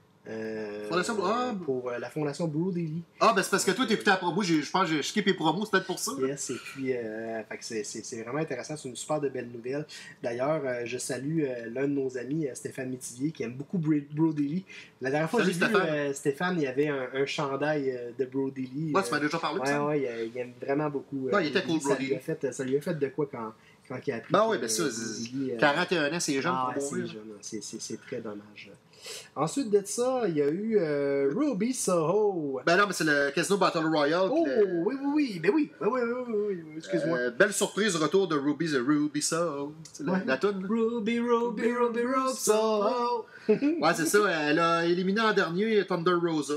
Pour la fondation Brody Lee. Ben c'est parce que toi t'écoutais la promo, je pense que j'ai skippé les promos, c'est peut-être pour ça. Yes, et puis c'est vraiment intéressant, c'est une super de belle nouvelle. D'ailleurs, je salue l'un de nos amis, Stéphane Métivier, qui aime beaucoup Brody Lee. La dernière fois que j'ai vu Stéphane, il y avait un chandail de Brody Lee. Ouais, tu m'as déjà parlé de ça. Ouais, il aime vraiment beaucoup. Il était cool, Brody Lee. Ça lui a fait de quoi quand il a appris. Oui, ça, 41 ans, c'est jeune pour mourir. C'est très dommage. Ensuite de ça, il y a eu Ruby Soho. Non, mais c'est le Casino Battle Royale. Oui, excuse-moi. Belle surprise, retour de Ruby Soho. C'est la toune. Ruby Soho. Ouais, c'est ça. Elle a éliminé en dernier Thunder Rosa.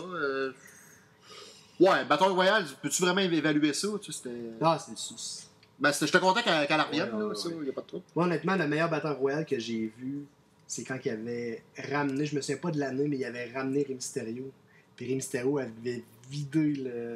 Battle Royale, peux-tu vraiment évaluer ça? J'étais content qu'elle revienne, il n'y a pas de trouble. Honnêtement, le meilleur Battle Royale que j'ai vu, c'est quand il avait ramené, je me souviens pas de l'année, mais il avait ramené Rey Mysterio. Puis Rey Mysterio avait vidé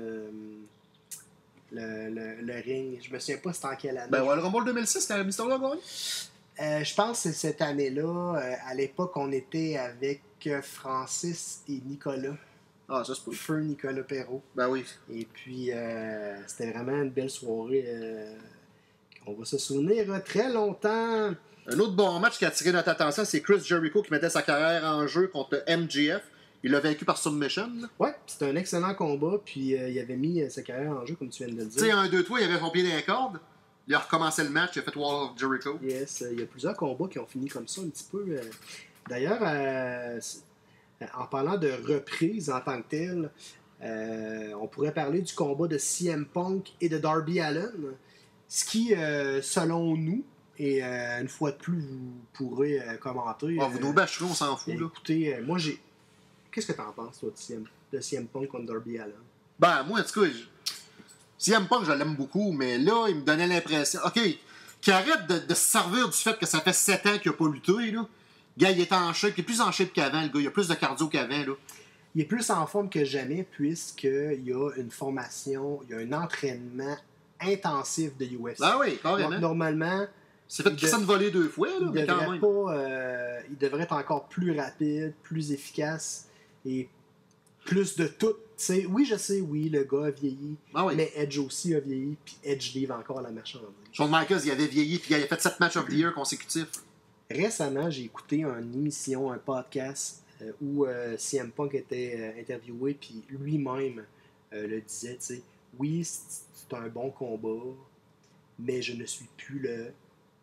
le ring. Je me souviens pas c'était en quelle année. Le Rumble 2006, quand Rey Mysterio a gagné? Je pense que c'est cette année-là. À l'époque, on était avec Francis et Nicolas. Ah, ça c'est pas. Feu Nicolas Perrault. Oui. Et puis, c'était vraiment une belle soirée. On va se souvenir très longtemps. Un autre bon match qui a attiré notre attention, c'est Chris Jericho qui mettait sa carrière en jeu contre MJF. Il l'a vaincu par submission. Ouais, c'était un excellent combat. Puis il avait mis sa carrière en jeu, comme tu viens de le dire. Tu sais, 1, 2, 3, il avait son pied dans les cordes. Il a recommencé le match, il a fait Wall of Jericho. Yes, il y a plusieurs combats qui ont fini comme ça un petit peu. D'ailleurs, en parlant de reprise en tant que telle, on pourrait parler du combat de CM Punk et de Darby Allin. Ce qui, selon nous, et une fois de plus, vous pourrez commenter. Vous nous bâcherez, on s'en fout. Écoutez, moi, qu'est-ce que t'en penses, toi, de CM Punk contre Darby Allin? Moi, en tout cas, CM Punk, je l'aime beaucoup, mais là, il me donnait l'impression... OK, qu'il arrête de se servir du fait que ça fait 7 ans qu'il n'a pas lutté, là. Le gars, il est en shape, il est plus en shape qu'avant, le gars. Il a plus de cardio qu'avant, là. Il est plus en forme que jamais, puisqu'il y a une formation, il y a un entraînement intensif de UFC. Oui, carrément. Donc, normalement... C'est fait Christian voler 2 fois, là, mais quand même. Il devrait être encore plus rapide, plus efficace et plus de tout. Oui, je sais, le gars a vieilli, mais Edge aussi a vieilli, puis Edge livre encore la marchandise. Shawn Michaels, il avait vieilli, puis il a fait 7 matchs of the year consécutifs. Récemment, j'ai écouté une émission, un podcast, où CM Punk était interviewé, puis lui-même le disait, tu sais, oui, c'est un bon combat, mais je ne suis plus le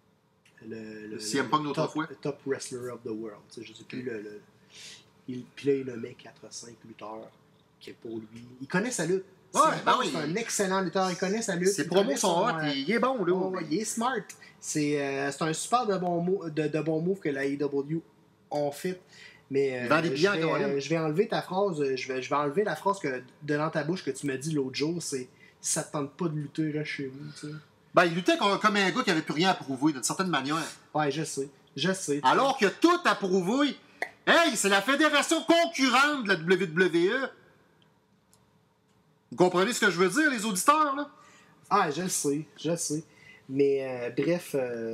CM Punk d'autrefois. Top wrestler of the world. Je sais plus puis là, il nommait 4-5 lutteurs qui pour lui. Il connaît sa lutte. C'est un excellent lutteur. Il connaît sa lutte. Ses promos sont hot. Il est bon, là. Il est smart. C'est un super de bon move que la AEW ont fait. Mais je vais enlever ta phrase. Je vais enlever la phrase de dans ta bouche que tu m'as dit l'autre jour. C'est ça te tente pas de lutter, reste chez vous. Tu sais. Il luttait comme un gars qui avait plus rien à prouver, d'une certaine manière. Ouais, je sais. Alors qu'il a tout à prouver. Hey, c'est la fédération concurrente de la WWE. Vous comprenez ce que je veux dire, les auditeurs, là? Ah, je sais. Mais bref,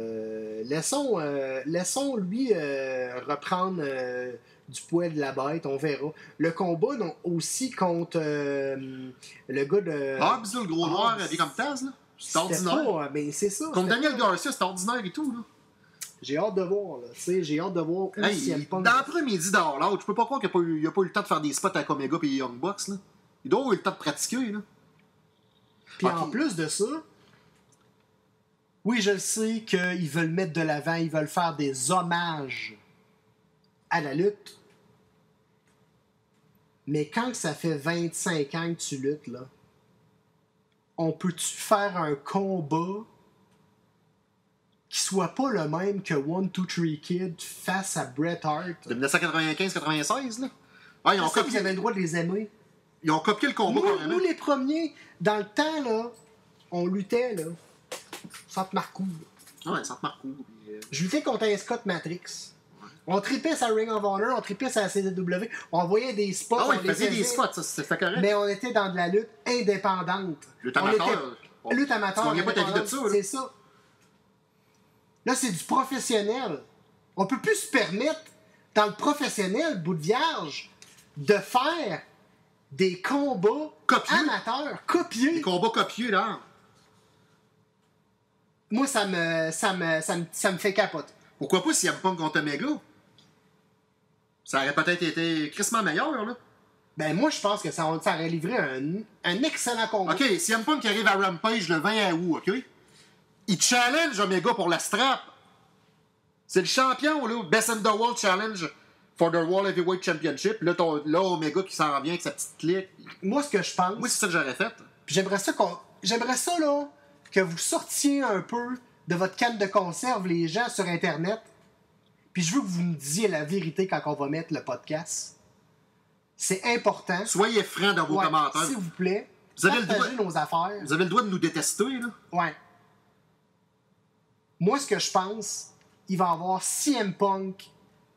laissons lui reprendre du poil de la bête, on verra. Le combat aussi contre le gars de... Hobbs, le gros noir, habillé comme Taz, là. C'est ordinaire. C'est ça. Comme Daniel Garcia, c'est ordinaire et tout, là. J'ai hâte de voir, là. Tu sais, j'ai hâte de voir où CM Punk... Dans l'après-midi d'All Out, je peux pas croire qu'il n'y a pas eu le temps de faire des spots avec Omega et Young Bucks, là. Il doit avoir eu le temps de pratiquer, là. Puis en plus de ça, oui, je le sais qu'ils veulent mettre de l'avant, ils veulent faire des hommages à la lutte. Mais quand ça fait 25 ans que tu luttes, là, on peut-tu faire un combat qui soit pas le même que 1-2-3 Kid face à Bret Hart? De 1995-96, là? Ah, Vous avez le droit de les aimer. Ils ont copié le combat. Nous, les premiers, dans le temps, là, on luttait, là. Centre Marcoux. Ah ouais, Centre Marcoux. Je luttais contre un Scott Matrix. Ouais. On tripait sa Ring of Honor, on tripait sa CW, on envoyait des spots. Ah ouais, on faisait des spots, ça, c'était correct. Mais on était dans de la lutte indépendante. Lutte amateur. Lutte amateur. Tu gagnais pas ta vie de ça, là. C'est ça. Là, c'est du professionnel. On peut plus se permettre, dans le professionnel, bout de vierge, de faire des combats amateurs, copiés. Des combats copiés, là. Moi, ça me fait capoter. Pourquoi pas CM Punk contre Omega? Ça aurait peut-être été crissement meilleur, là. Ben, moi, je pense que ça aurait livré un excellent combat. OK, CM Punk arrive à Rampage le 20 août, OK? Il challenge Omega pour la strap. C'est le champion, là. Best in the World Challenge for the World Heavyweight Championship. Là, Omega qui s'en vient avec sa petite clique. Moi, ce que je pense... Moi, c'est ça que j'aurais fait. Puis j'aimerais ça, là, que vous sortiez un peu de votre canne de conserve, les gens, sur Internet. Puis je veux que vous me disiez la vérité quand on va mettre le podcast. C'est important. Soyez francs dans vos commentaires. S'il vous plaît. Vous avez partagez nos affaires. Vous avez le droit de nous détester, là. Ouais. Moi, ce que je pense, il va y avoir CM Punk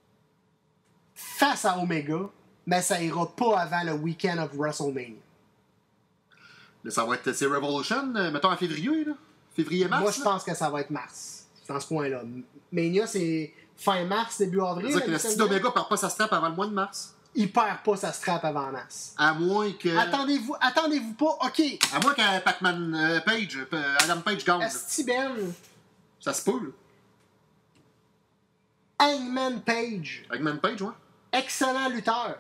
face à Omega, mais ça ira pas avant le week-end of WrestleMania. Là, ça va être... C'est Revolution, mettons en février, là. Février-mars. Moi, je pense que ça va être mars. Dans ce coin-là. Mania, c'est fin mars, début avril. C'est-à-dire que le style d'Omega perd pas sa strap avant le mois de mars. Il perd pas sa strap avant mars. À moins que... Attendez-vous pas, OK. À moins qu'Adam Page gagne. Asti Ben. Ça se peut, là. Hangman Page. Hangman Page, ouais. Excellent lutteur.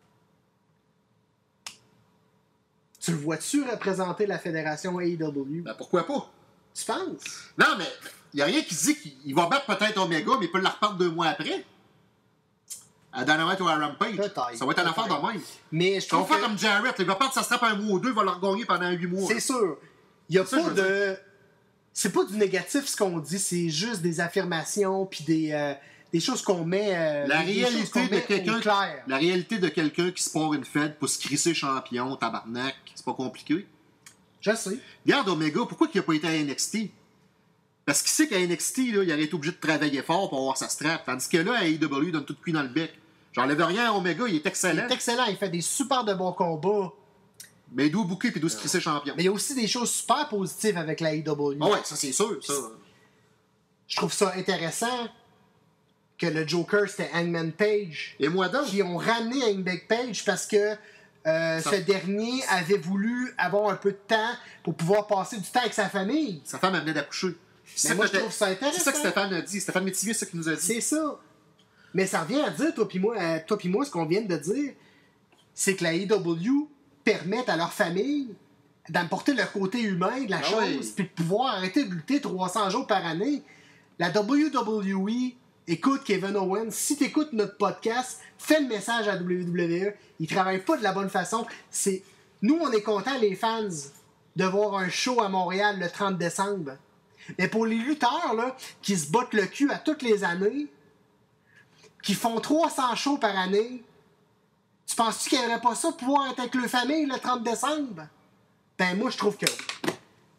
Tu le vois-tu représenter la fédération AEW? Ben, pourquoi pas? Tu penses? Non, mais il n'y a rien qui dit qu'il va battre peut-être Omega, mais il peut le repartir 2 mois après. À Dynamite ou à Rampage. Peut-être. Ça va être une affaire de même. Mais je ça va trouve faire comme Jarrett. Il va perdre sa strap un mois ou deux, il va le regagner pendant 8 mois. C'est sûr. Il y a pas de... C'est pas du négatif ce qu'on dit, c'est juste des affirmations puis des choses qu'on met... La réalité de quelqu'un qui se part une fête pour se crisser champion, tabarnak, c'est pas compliqué. Je sais. Regarde Omega, pourquoi il n'a pas été à NXT? Parce qu'il sait qu'à NXT, là, il aurait été obligé de travailler fort pour avoir sa strap. Tandis que là, à AEW, il donne tout de cuit dans le bec. J'enlève rien à Omega, il est excellent. Il est excellent, il fait des super de bons combats. Mais il doit bouquer et il doit se crisser champion. Mais il y a aussi des choses super positives avec la AEW. Ah ouais, ça c'est sûr, ça. Je trouve ça intéressant que le Joker, c'était Hangman Page. Et moi donc? Qui ont ramené Hangman Page parce que ce dernier avait voulu avoir un peu de temps pour pouvoir passer du temps avec sa famille. Sa femme venait d'accoucher. Mais moi, je trouve ça intéressant. C'est ça que Stéphane a dit. Stéphane Métivier, c'est ça qu'il nous a dit. C'est ça. Mais ça revient à dire, toi puis moi, ce qu'on vient de dire, c'est que la AEW permet à leur famille d'apporter le côté humain de la chose, puis de pouvoir arrêter de lutter 300 jours par année. La WWE écoute Kevin Owens. Si tu écoutes notre podcast, fais le message à WWE. Ils travaillent pas de la bonne façon. Nous, on est contents, les fans, de voir un show à Montréal le 30 décembre. Mais pour les lutteurs là, qui se bottent le cul à toutes les années, qui font 300 shows par année, tu penses-tu qu'ils n'aimeraient pas ça pouvoir être avec leur famille le 30 décembre? Ben moi, je trouve que oui.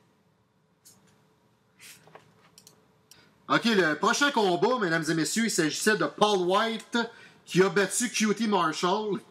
OK, le prochain combat, mesdames et messieurs, il s'agissait de Paul White qui a battu QT Marshall.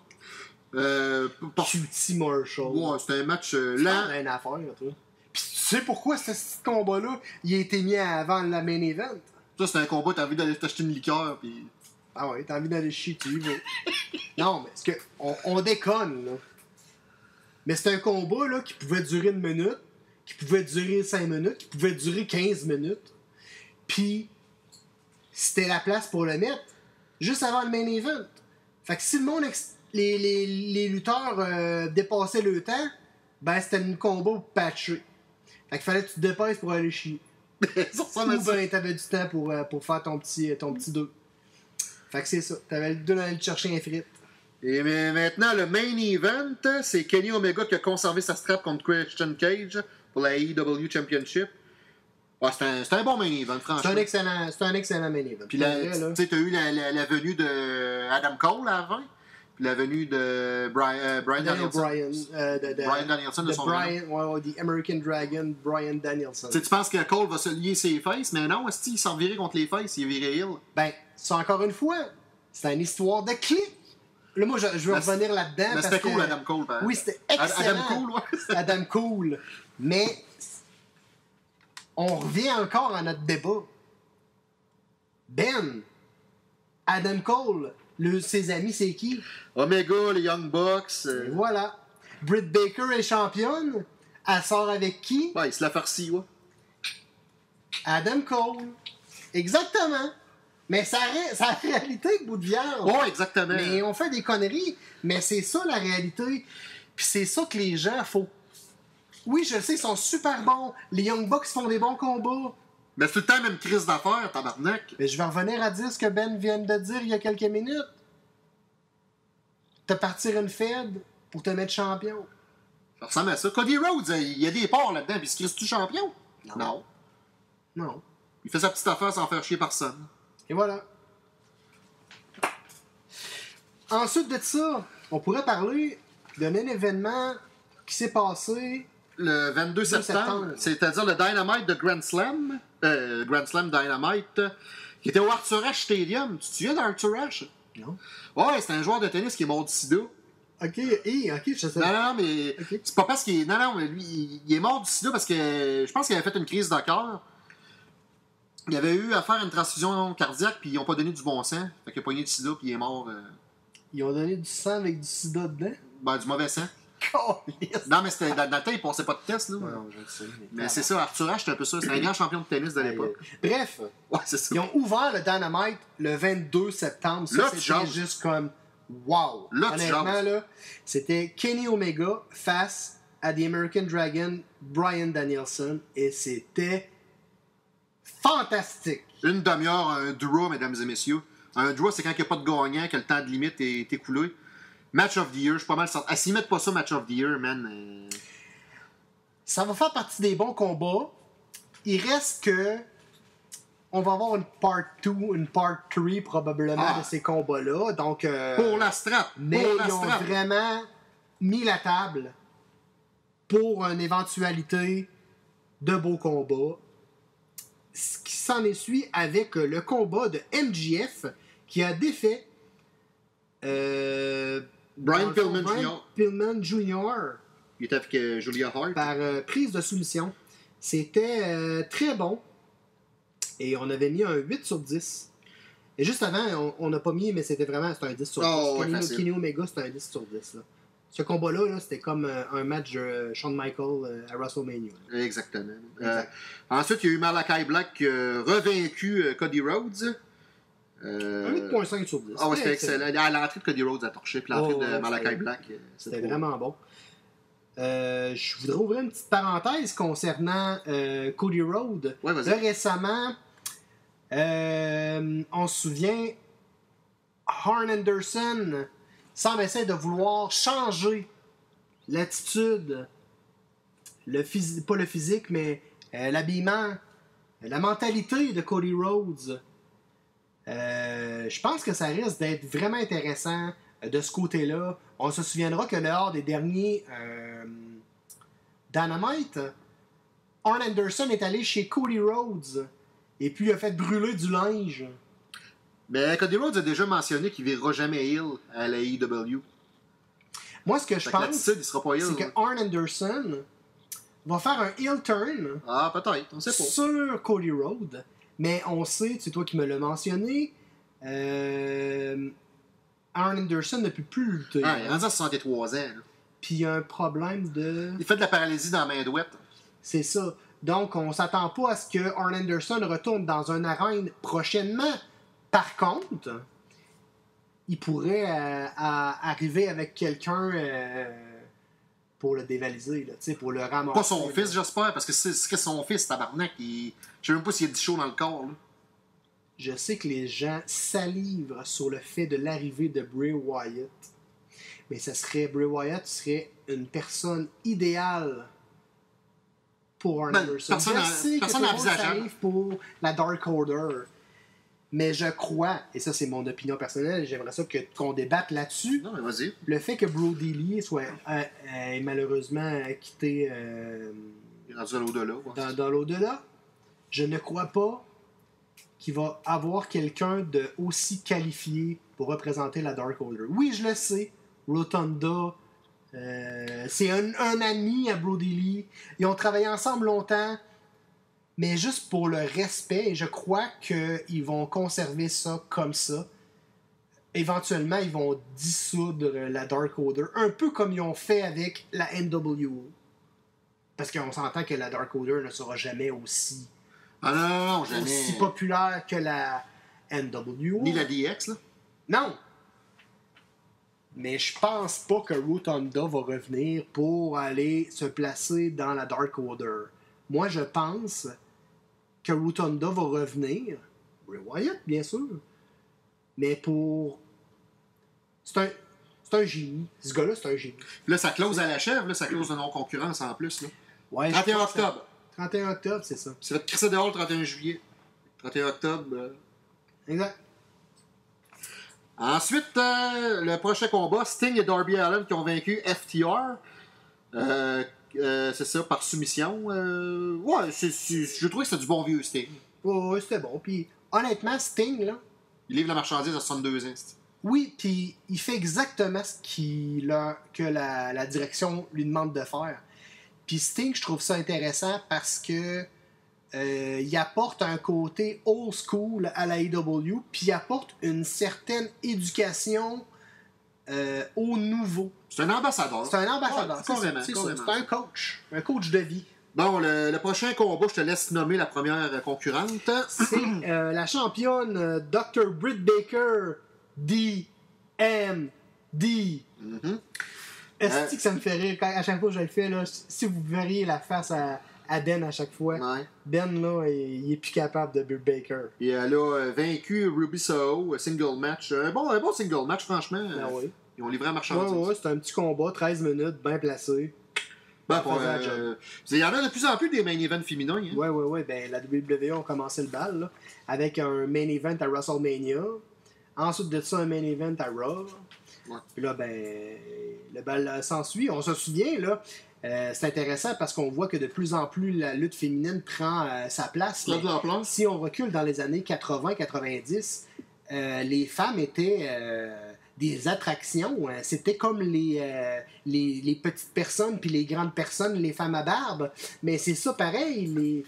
QT Marshall. Ouais, c'était un match lent. C'est une affaire, toi. Puis tu sais pourquoi ce combat-là, il a été mis avant la main event? Ça, c'est un combat, t'as envie d'aller t'acheter une liqueur, puis... Ah ouais, t'as envie d'aller chier, tu veux. Non, mais c'est que on déconne, là. Mais c'est un combat, là, qui pouvait durer 1 minute, qui pouvait durer 5 minutes, qui pouvait durer 15 minutes. Puis, c'était la place pour le mettre juste avant le main event. Fait que si le monde, les lutteurs dépassaient le temps, ben c'était une combo patchée. Fait qu'il fallait que tu te dépêches pour aller chier. Ou ben t'avais du temps pour faire ton petit 2. Fait que c'est ça. T'avais le 2 d'aller te chercher un frite. Et maintenant, le main event, c'est Kenny Omega qui a conservé sa strap contre Christian Cage pour la AEW Championship. Ouais, c'est un bon main event, franchement. C'est un excellent main event. Puis tu sais, t'as eu la venue de Adam Cole avant, puis la venue de Brian Danielson. Brian Danielson de son nom. The American Dragon, Brian Danielson. Tu penses que Cole va se lier ses faces, mais non, il s'en virait contre les faces, il virait heel. Ben, c'est encore une fois, c'est une histoire de clip. Là, moi, je veux revenir là-dedans. Mais c'était cool, Adam Cole. Oui, c'était excellent. Adam Cole, ouais. Adam Cole. Mais on revient encore à notre débat. Ben, Adam Cole, ses amis, c'est qui? Omega, les Young Bucks. Voilà. Britt Baker est championne. Elle sort avec qui? Ouais, il se la farcie, ouais. Adam Cole. Exactement. Mais c'est la réalité, bout de viande. Ouais, exactement. Mais on fait des conneries, mais c'est ça la réalité. Puis c'est ça que les gens font. Oui, je le sais, ils sont super bons. Les Young Bucks font des bons combats. Mais c'est tout le temps la même crise d'affaires, tabarnak. Mais je vais revenir à dire ce que Ben vient de dire il y a quelques minutes. Te partir une Fed pour te mettre champion. Ça ressemble à ça. Cody Rhodes, il y a des ports là-dedans, puis il se crisse-tu champion? Non. Non. Il fait sa petite affaire sans faire chier personne. Et voilà. Ensuite de ça, on pourrait parler d'un événement qui s'est passé le 22 septembre. C'est-à-dire le Dynamite de Grand Slam. Grand Slam Dynamite. Qui était au Arthur Ashe Stadium. Tu te souviens d'Arthur Ashe? Non. Ouais, c'est un joueur de tennis qui est mort du sida. Ok, je sais. Non, mais okay. C'est pas parce qu'il est... Non, mais lui, il est mort du sida parce que je pense qu'il avait fait une crise de cœur. Il avait eu à faire une transfusion cardiaque, puis ils n'ont pas donné du bon sang. Fait qu'il a pogné du sida, puis il est mort. Ils ont donné du sang avec du sida dedans? Ben, du mauvais sang. Non, mais c'était dans le temps, il passait pas de test, là. Non, je le sais. Mais c'est ça, Arthur Ashe, c'était un peu ça. C'est un grand champion de tennis de l'époque. Bref, ouais, c'est ça. Ils ont ouvert le Dynamite le 22 septembre. Ça, c'était juste comme wow. Là, honnêtement, là, c'était Kenny Omega face à The American Dragon, Brian Danielson, et c'était fantastique. Une demi-heure, un draw, mesdames et messieurs. Un draw, c'est quand il n'y a pas de gagnant, que le temps de limite est écoulé. Match of the Year, je suis pas mal certain. S'ils mettent pas ça, Match of the Year, man. Ça va faire partie des bons combats. Il reste que on va avoir une part 2, une part 3 probablement de ces combats-là. Donc, pour la strap. Mais ils ont vraiment mis la table pour une éventualité de beaux combats. Ce qui s'en essuie avec le combat de MJF qui a défait Brian Pillman Jr. Il était avec Julia Hart. Par prise de soumission. C'était très bon. Et on avait mis un 8 sur 10. Et juste avant, on n'a pas mis, mais c'était un 10 sur 10. Oh, Kenny Omega, c'était un 10 sur 10. Là. Ce combat-là, c'était comme un match de Shawn Michaels à WrestleMania. Exactement. Ensuite, il y a eu Malachi Black qui a revaincu Cody Rhodes. Un 8.5 sur 10. Ah ouais, c'était excellent. L'entrée de Cody Rhodes a torché, puis l'entrée de Malachi Black. C'était vraiment bon. Je voudrais ouvrir une petite parenthèse concernant Cody Rhodes. Ouais, vas-y. Là, récemment, on se souvient, Arn Anderson semble essayer de vouloir changer l'attitude, pas le physique, mais l'habillement, la mentalité de Cody Rhodes. Je pense que ça risque d'être vraiment intéressant de ce côté-là. On se souviendra que lors des derniers Dynamite, Arn Anderson est allé chez Cody Rhodes et puis il a fait brûler du linge. Mais Cody Rhodes a déjà mentionné qu'il ne virera jamais heel à la AEW. Moi, ce que je pense, c'est que Arn Anderson va faire un heel turn peut-être, on sait pas. Sur Cody Rhodes. Mais on sait, c'est toi qui me l'as mentionné, Arn Anderson ne peut plus lutter. Il est rendu à 63 ans. Puis il y a un problème de... Il fait de la paralysie dans la main droite. C'est ça. Donc, on s'attend pas à ce que Arn Anderson retourne dans un arène prochainement. Par contre, il pourrait arriver avec quelqu'un pour le dévaliser, là, pour le ramasser. Pas son fils, j'espère, parce que c'est son fils, tabarnak. Je sais même pas s'il y a du chaud dans le corps. Là. Je sais que les gens salivent sur le fait de l'arrivée de Bray Wyatt. Mais Bray Wyatt serait une personne idéale pour Arn Anderson. Personne n'envisageable pour la Dark Order. Mais je crois, et ça c'est mon opinion personnelle, j'aimerais ça qu'on débatte là-dessus. Non, mais vas-y. Le fait que Brody Lee ait malheureusement quitté il est rendu dans l'au-delà. Ouais. Dans l'au-delà, je ne crois pas qu'il va avoir quelqu'un de aussi qualifié pour représenter la Dark Order. Oui, je le sais, Rotunda, c'est un ami à Brody Lee. Ils ont travaillé ensemble longtemps. Mais juste pour le respect, je crois qu'ils vont conserver ça comme ça. Éventuellement, ils vont dissoudre la Dark Order, un peu comme ils ont fait avec la NWO. Parce qu'on s'entend que la Dark Order ne sera jamais aussi, jamais. aussi populaire que la NWO. Ni la DX, là? Non! Mais je pense pas que Rotunda va revenir pour aller se placer dans la Dark Order. Moi, je pense que Rotunda va revenir. Bray Wyatt, bien sûr. Mais pour... C'est un génie. Ce gars-là, c'est un génie. Là, ça close à la chèvre. Là, ça close de non-concurrence en plus. Là. Ouais, 31 octobre. 31 octobre, c'est ça. Ça va être crissé dehors le 31 juillet. 31 octobre. Exact. Ensuite, le prochain combat, Sting et Darby Allin qui ont vaincu FTR. C'est ça, par soumission. Ouais, je trouvais que c'était du bon vieux Sting. Ouais, c'était bon. Puis, honnêtement, Sting, là... Il livre la marchandise à 62 ans. Oui, puis il fait exactement ce que la direction lui demande de faire. Puis Sting, je trouve ça intéressant parce que il apporte un côté old school à la AEW, puis il apporte une certaine éducation au nouveau. C'est un ambassadeur. C'est un ambassadeur. Ouais, carrément. C'est un coach. Un coach de vie. Bon, le prochain combat, je te laisse nommer la première concurrente. C'est la championne Dr. Britt Baker, DMD. Est-ce que ça me fait rire à chaque fois que je le fais, là, si vous verriez la face à Ben à chaque fois. Ouais. Ben, là, il est plus capable de Britt Baker. Et elle a vaincu Ruby Soho, single match. Un bon single match, franchement. Ah oui. Ils ont livré la marchandise. Ouais, c'est un petit combat, 13 minutes, bien placé. Il y en a de plus en plus des main events féminins. Hein? Ouais. Ben, la WWE a commencé le bal, là, avec un main event à WrestleMania. Ensuite de ça, un main event à Raw. Ouais. Puis là, ben, le bal s'ensuit. On se souvient, là. C'est intéressant parce qu'on voit que de plus en plus la lutte féminine prend sa place. Si on recule dans les années 80-90, les femmes étaient des attractions. C'était comme les petites personnes puis les grandes personnes, les femmes à barbe. Mais c'est ça pareil.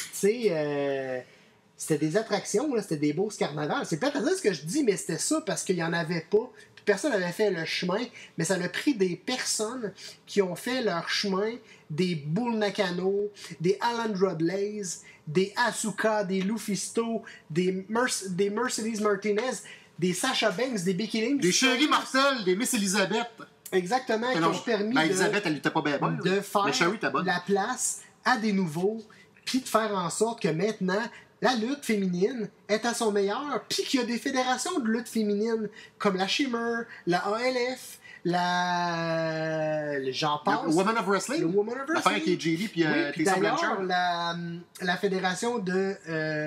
C'était des attractions, là, c'était des beaux carnavals. C'est peut-être ce que je dis, mais c'était ça parce qu'il n'y en avait pas. Personne n'avait fait le chemin, mais ça a pris des personnes qui ont fait leur chemin, des Bull Nakano, des Alundra Blaze, des Asuka, des Lufisto, des Mercedes Martinez, des Sasha Banks, des Becky Lynch. Des Sherry Martel, des Miss Elizabeth. Exactement, qui ont permis Elizabeth, elle n'était pas bien bonne, de faire bonne. La place à des nouveaux, puis de faire en sorte que maintenant, la lutte féminine est à son meilleur, puis qu'il y a des fédérations de lutte féminine comme la Shimmer, la ALF, j'en passe. Le Women of Wrestling. Le Women of Wrestling. L'affaire qui est JD puis Lisa d'ailleurs, la fédération de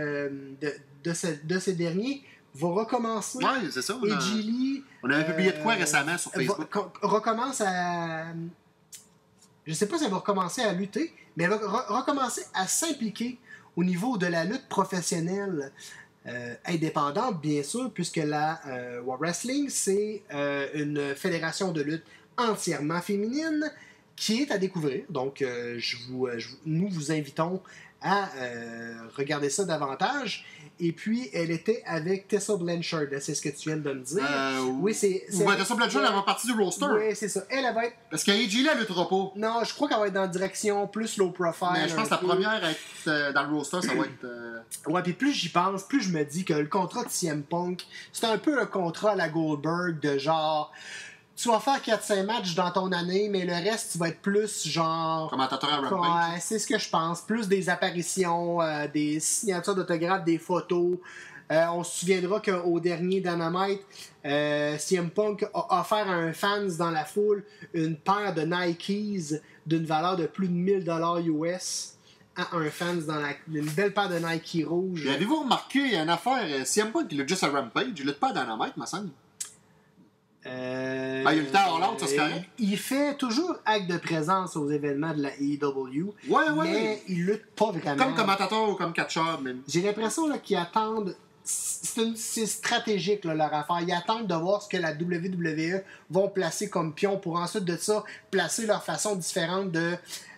ces derniers va recommencer. Oui, c'est ça. Et Gilly... On avait publié de quoi récemment sur Facebook. Recommence à... Je sais pas si elle va recommencer à lutter, mais elle va recommencer à s'impliquer au niveau de la lutte professionnelle indépendante, bien sûr, puisque la War Wrestling, c'est une fédération de lutte entièrement féminine qui est à découvrir. Donc, nous vous invitons à regarder ça davantage. Et puis, elle était avec Tessa Blanchard. C'est ce que tu viens de me dire. Oui, c'est Tessa Blanchard, elle va partie du roster. Oui, c'est ça. Elle va être... Parce qu'AJ, là, elle luttera pas. Non, je crois qu'elle va être dans la direction plus low profile. Mais je pense que la première à être dans le roster, ça va être... Ouais, puis plus j'y pense, plus je me dis que le contrat de CM Punk, c'est un peu un contrat à la Goldberg de genre... Tu vas faire 4-5 matchs dans ton année, mais le reste, tu vas être plus genre... Commentateur à Rampage. Ouais, c'est ce que je pense. Plus des apparitions, des signatures d'autographes, des photos. On se souviendra qu'au dernier Dynamite, CM Punk a offert à un fans dans la foule une paire de Nikes d'une valeur de plus de 1000$ US à un fans dans une belle paire de Nike rouges. Et avez-vous remarqué, il y a une affaire, CM Punk, il lutte juste à Rampage, il lutte pas à Dynamite, ma semble. Il a eu le temps à All-Out, ça c'est correct. Il fait toujours acte de présence aux événements de la AEW, mais il lutte pas vraiment. Comme commentateur ou comme catcheur. Même. J'ai l'impression là, qu'ils attendent... C'est stratégique là, leur affaire. Ils attendent de voir ce que la WWE vont placer comme pion pour ensuite de ça placer leur façon différente de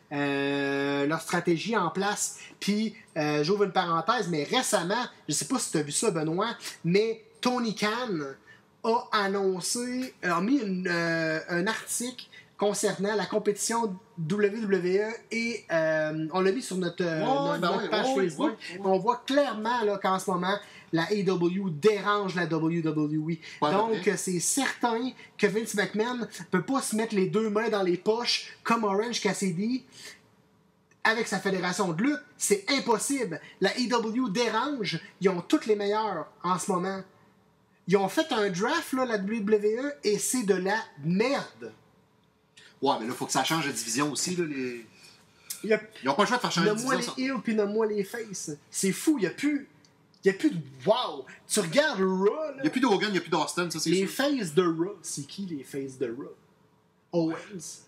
leur stratégie en place. Puis, j'ouvre une parenthèse, mais récemment, je sais pas si tu as vu ça, Benoît, mais Tony Khan a annoncé, a mis un article concernant la compétition WWE et on l'a mis sur notre page Facebook. On voit clairement là, qu'en ce moment, la AEW dérange la WWE. Donc, c'est certain que Vince McMahon peut pas se mettre les deux mains dans les poches comme Orange Cassidy avec sa fédération de lutte. C'est impossible. La AEW dérange. Ils ont toutes les meilleurs en ce moment. Ils ont fait un draft, là, la WWE, et c'est de la merde. Ouais, mais là, il faut que ça change de division aussi. Là, Ils n'ont pas le choix de faire changer de division. Nomme-moi les heels, puis nomme-moi les faces. C'est fou, il n'y a plus de... Wow! Tu regardes Raw, là... Il n'y a plus d'Hogan, il n'y a plus d'Austin, ça, c'est les sûr. faces de Raw, c'est qui, les faces de Raw? Owens.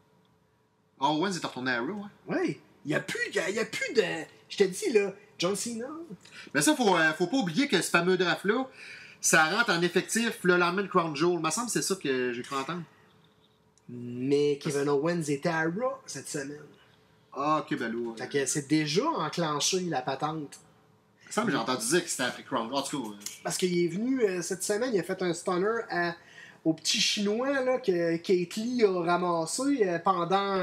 Owens est retourné à Raw, ouais. Oui, il n'y a plus de... Je te dis, là, John Cena... Mais ça, faut pas oublier que ce fameux draft-là, ça rentre en effectif le lendemain de Crown Jewel. Il me semble que c'est ça que j'ai cru entendre. Mais Kevin Owens était à Raw cette semaine. Ah, ok, ben là. Fait que c'est déjà enclenché, la patente. Ça, mais j'ai entendu dire que c'était après Crown Jewel. En tout cas, parce qu'il est venu cette semaine, il a fait un stunner au petit chinois là, que Kate Lee a ramassé pendant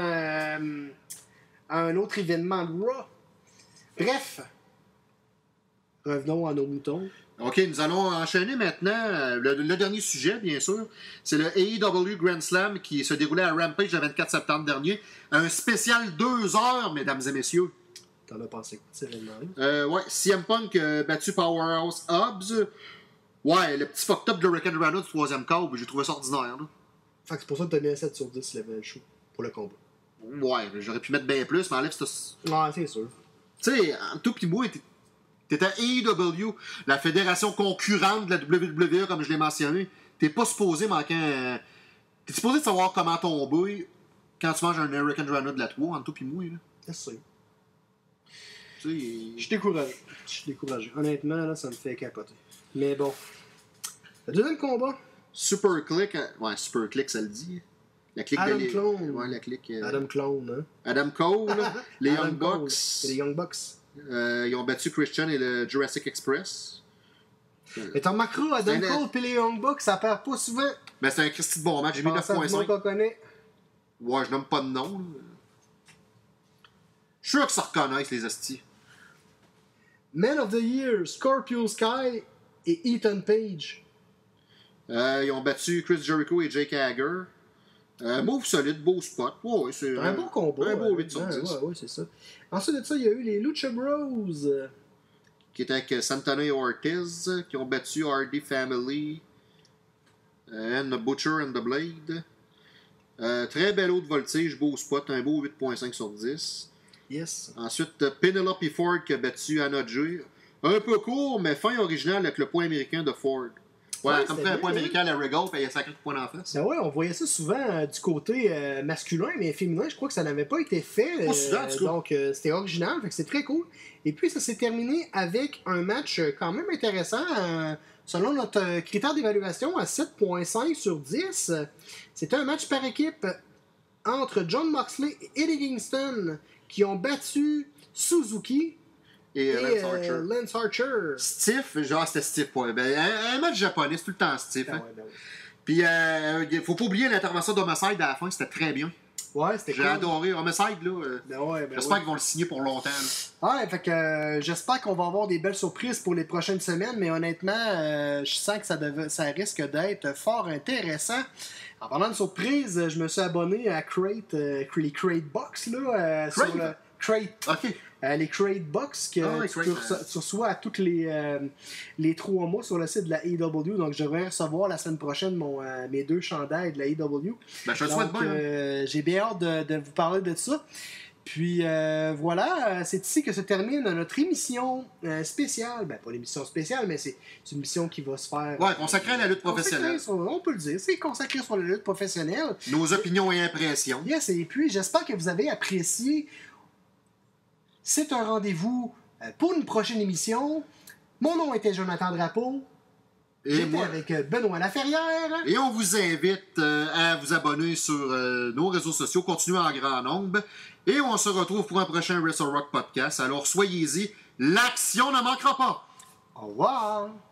un autre événement de Raw. Bref, revenons à nos moutons. OK, nous allons enchaîner maintenant le dernier sujet, bien sûr. C'est le AEW Grand Slam qui se déroulait à Rampage le 24 septembre dernier. Un spécial 2 heures, mesdames et messieurs. T'en as pensé quoi, cet événement-là? Ouais, CM Punk battu Powerhouse Hobbs. Ouais, le petit fucked up de Hurricane Rana du 3e câble, j'ai trouvé ça ordinaire. Là. Fait que c'est pour ça que t'as mis un 7 sur 10 le show pour le combat. Ouais, j'aurais pu mettre bien plus, mais enlève ça. Ouais, c'est sûr. Tu sais, en tout petit bout, t'es à AEW, la fédération concurrente de la WWE, comme je l'ai mentionné. T'es pas supposé manquer un... T'es supposé de savoir comment tomber quand tu manges un Hurricane Rana de la 3, en tout pis mouille. Je sais. Tu sais... Je suis découragé. Honnêtement, là, ça me fait capoter. Mais bon. Le deuxième combat. Super Click, ouais, Super Click, ça le dit. La clique Adam de Clone. Ouais, la clique... Adam Clone, hein. Adam Cole, les Adam Young Cole. Bucks. C'est les Young Bucks. Ils ont battu Christian et le Jurassic Express. Mais t'en remarqueras, Adam Cole et les Young Bucks, ça perd pas souvent. Ben, c'est un Christy de bon match. J'ai mis 9.5. qu'on connaît. Ouais, je nomme pas de nom. Je suis sûr que ça reconnaissent, les hosties. Man of the Year, Scorpio Sky et Ethan Page. Ils ont battu Chris Jericho et Jake Hager. Move solide, beau spot. Ouais, c'est un beau combat. Un beau 8 sur 10. Ouais, c'est ça. Ensuite de ça, il y a eu les Lucha Bros. Qui étaient avec Santana et Ortiz, qui ont battu Hardy Family. And the Butcher and the Blade. Très belle haute voltige, beau spot, un beau 8.5 sur 10. Yes. Ensuite, Penelope Ford qui a battu Anna Jay. Un peu court, mais fin original avec le point américain de Ford. Ouais, comme un point américain à la Regal, puis il y a 50 points d'en face. Ben ouais, on voyait ça souvent du côté masculin, mais féminin, je crois que ça n'avait pas été fait. Donc, c'était original, fait que c'est très cool. Et puis, ça s'est terminé avec un match quand même intéressant. Selon notre critère d'évaluation, à 7.5 sur 10. C'était un match par équipe entre Jon Moxley et Eddie Kingston qui ont battu Suzuki et Lance Archer. Stiff, genre c'était stiff. Ouais. Ben, un match japonais, c'est tout le temps stiff. Ben hein. ouais, ben ouais. Puis, il faut pas oublier l'intervention d'Homicide à la fin, c'était très bien. Ouais, c'était J'ai cool. adoré Homicide, là. Ben ouais, ben J'espère ouais. qu'ils vont le signer pour longtemps. Là. Ouais, fait que j'espère qu'on va avoir des belles surprises pour les prochaines semaines, mais honnêtement, je sens que ça risque d'être fort intéressant. En parlant de surprise, je me suis abonné à les Crate Box, là, sur le Crate. OK. Les Crate Box que tu reçois à tous les 3 mois sur le site de la AEW. Donc, je devrais recevoir la semaine prochaine mes 2 chandails de la AEW. Ben, je te le souhaite bien. J'ai bien hâte de vous parler de ça. Puis voilà, c'est ici que se termine notre émission spéciale. Ben, pas l'émission spéciale, mais c'est une émission qui va se faire... Ouais, consacrée à la lutte professionnelle. On peut le dire, c'est consacré sur la lutte professionnelle. Nos opinions et impressions. Yes, et puis j'espère que vous avez apprécié. C'est un rendez-vous pour une prochaine émission. Mon nom était Jonathan Drapeau. Et J'étais moi, avec Benoît Laferrière. et on vous invite à vous abonner sur nos réseaux sociaux. Continuez en grand nombre. Et on se retrouve pour un prochain Wrestle Rock podcast. Alors soyez-y. L'action ne manquera pas. Au revoir.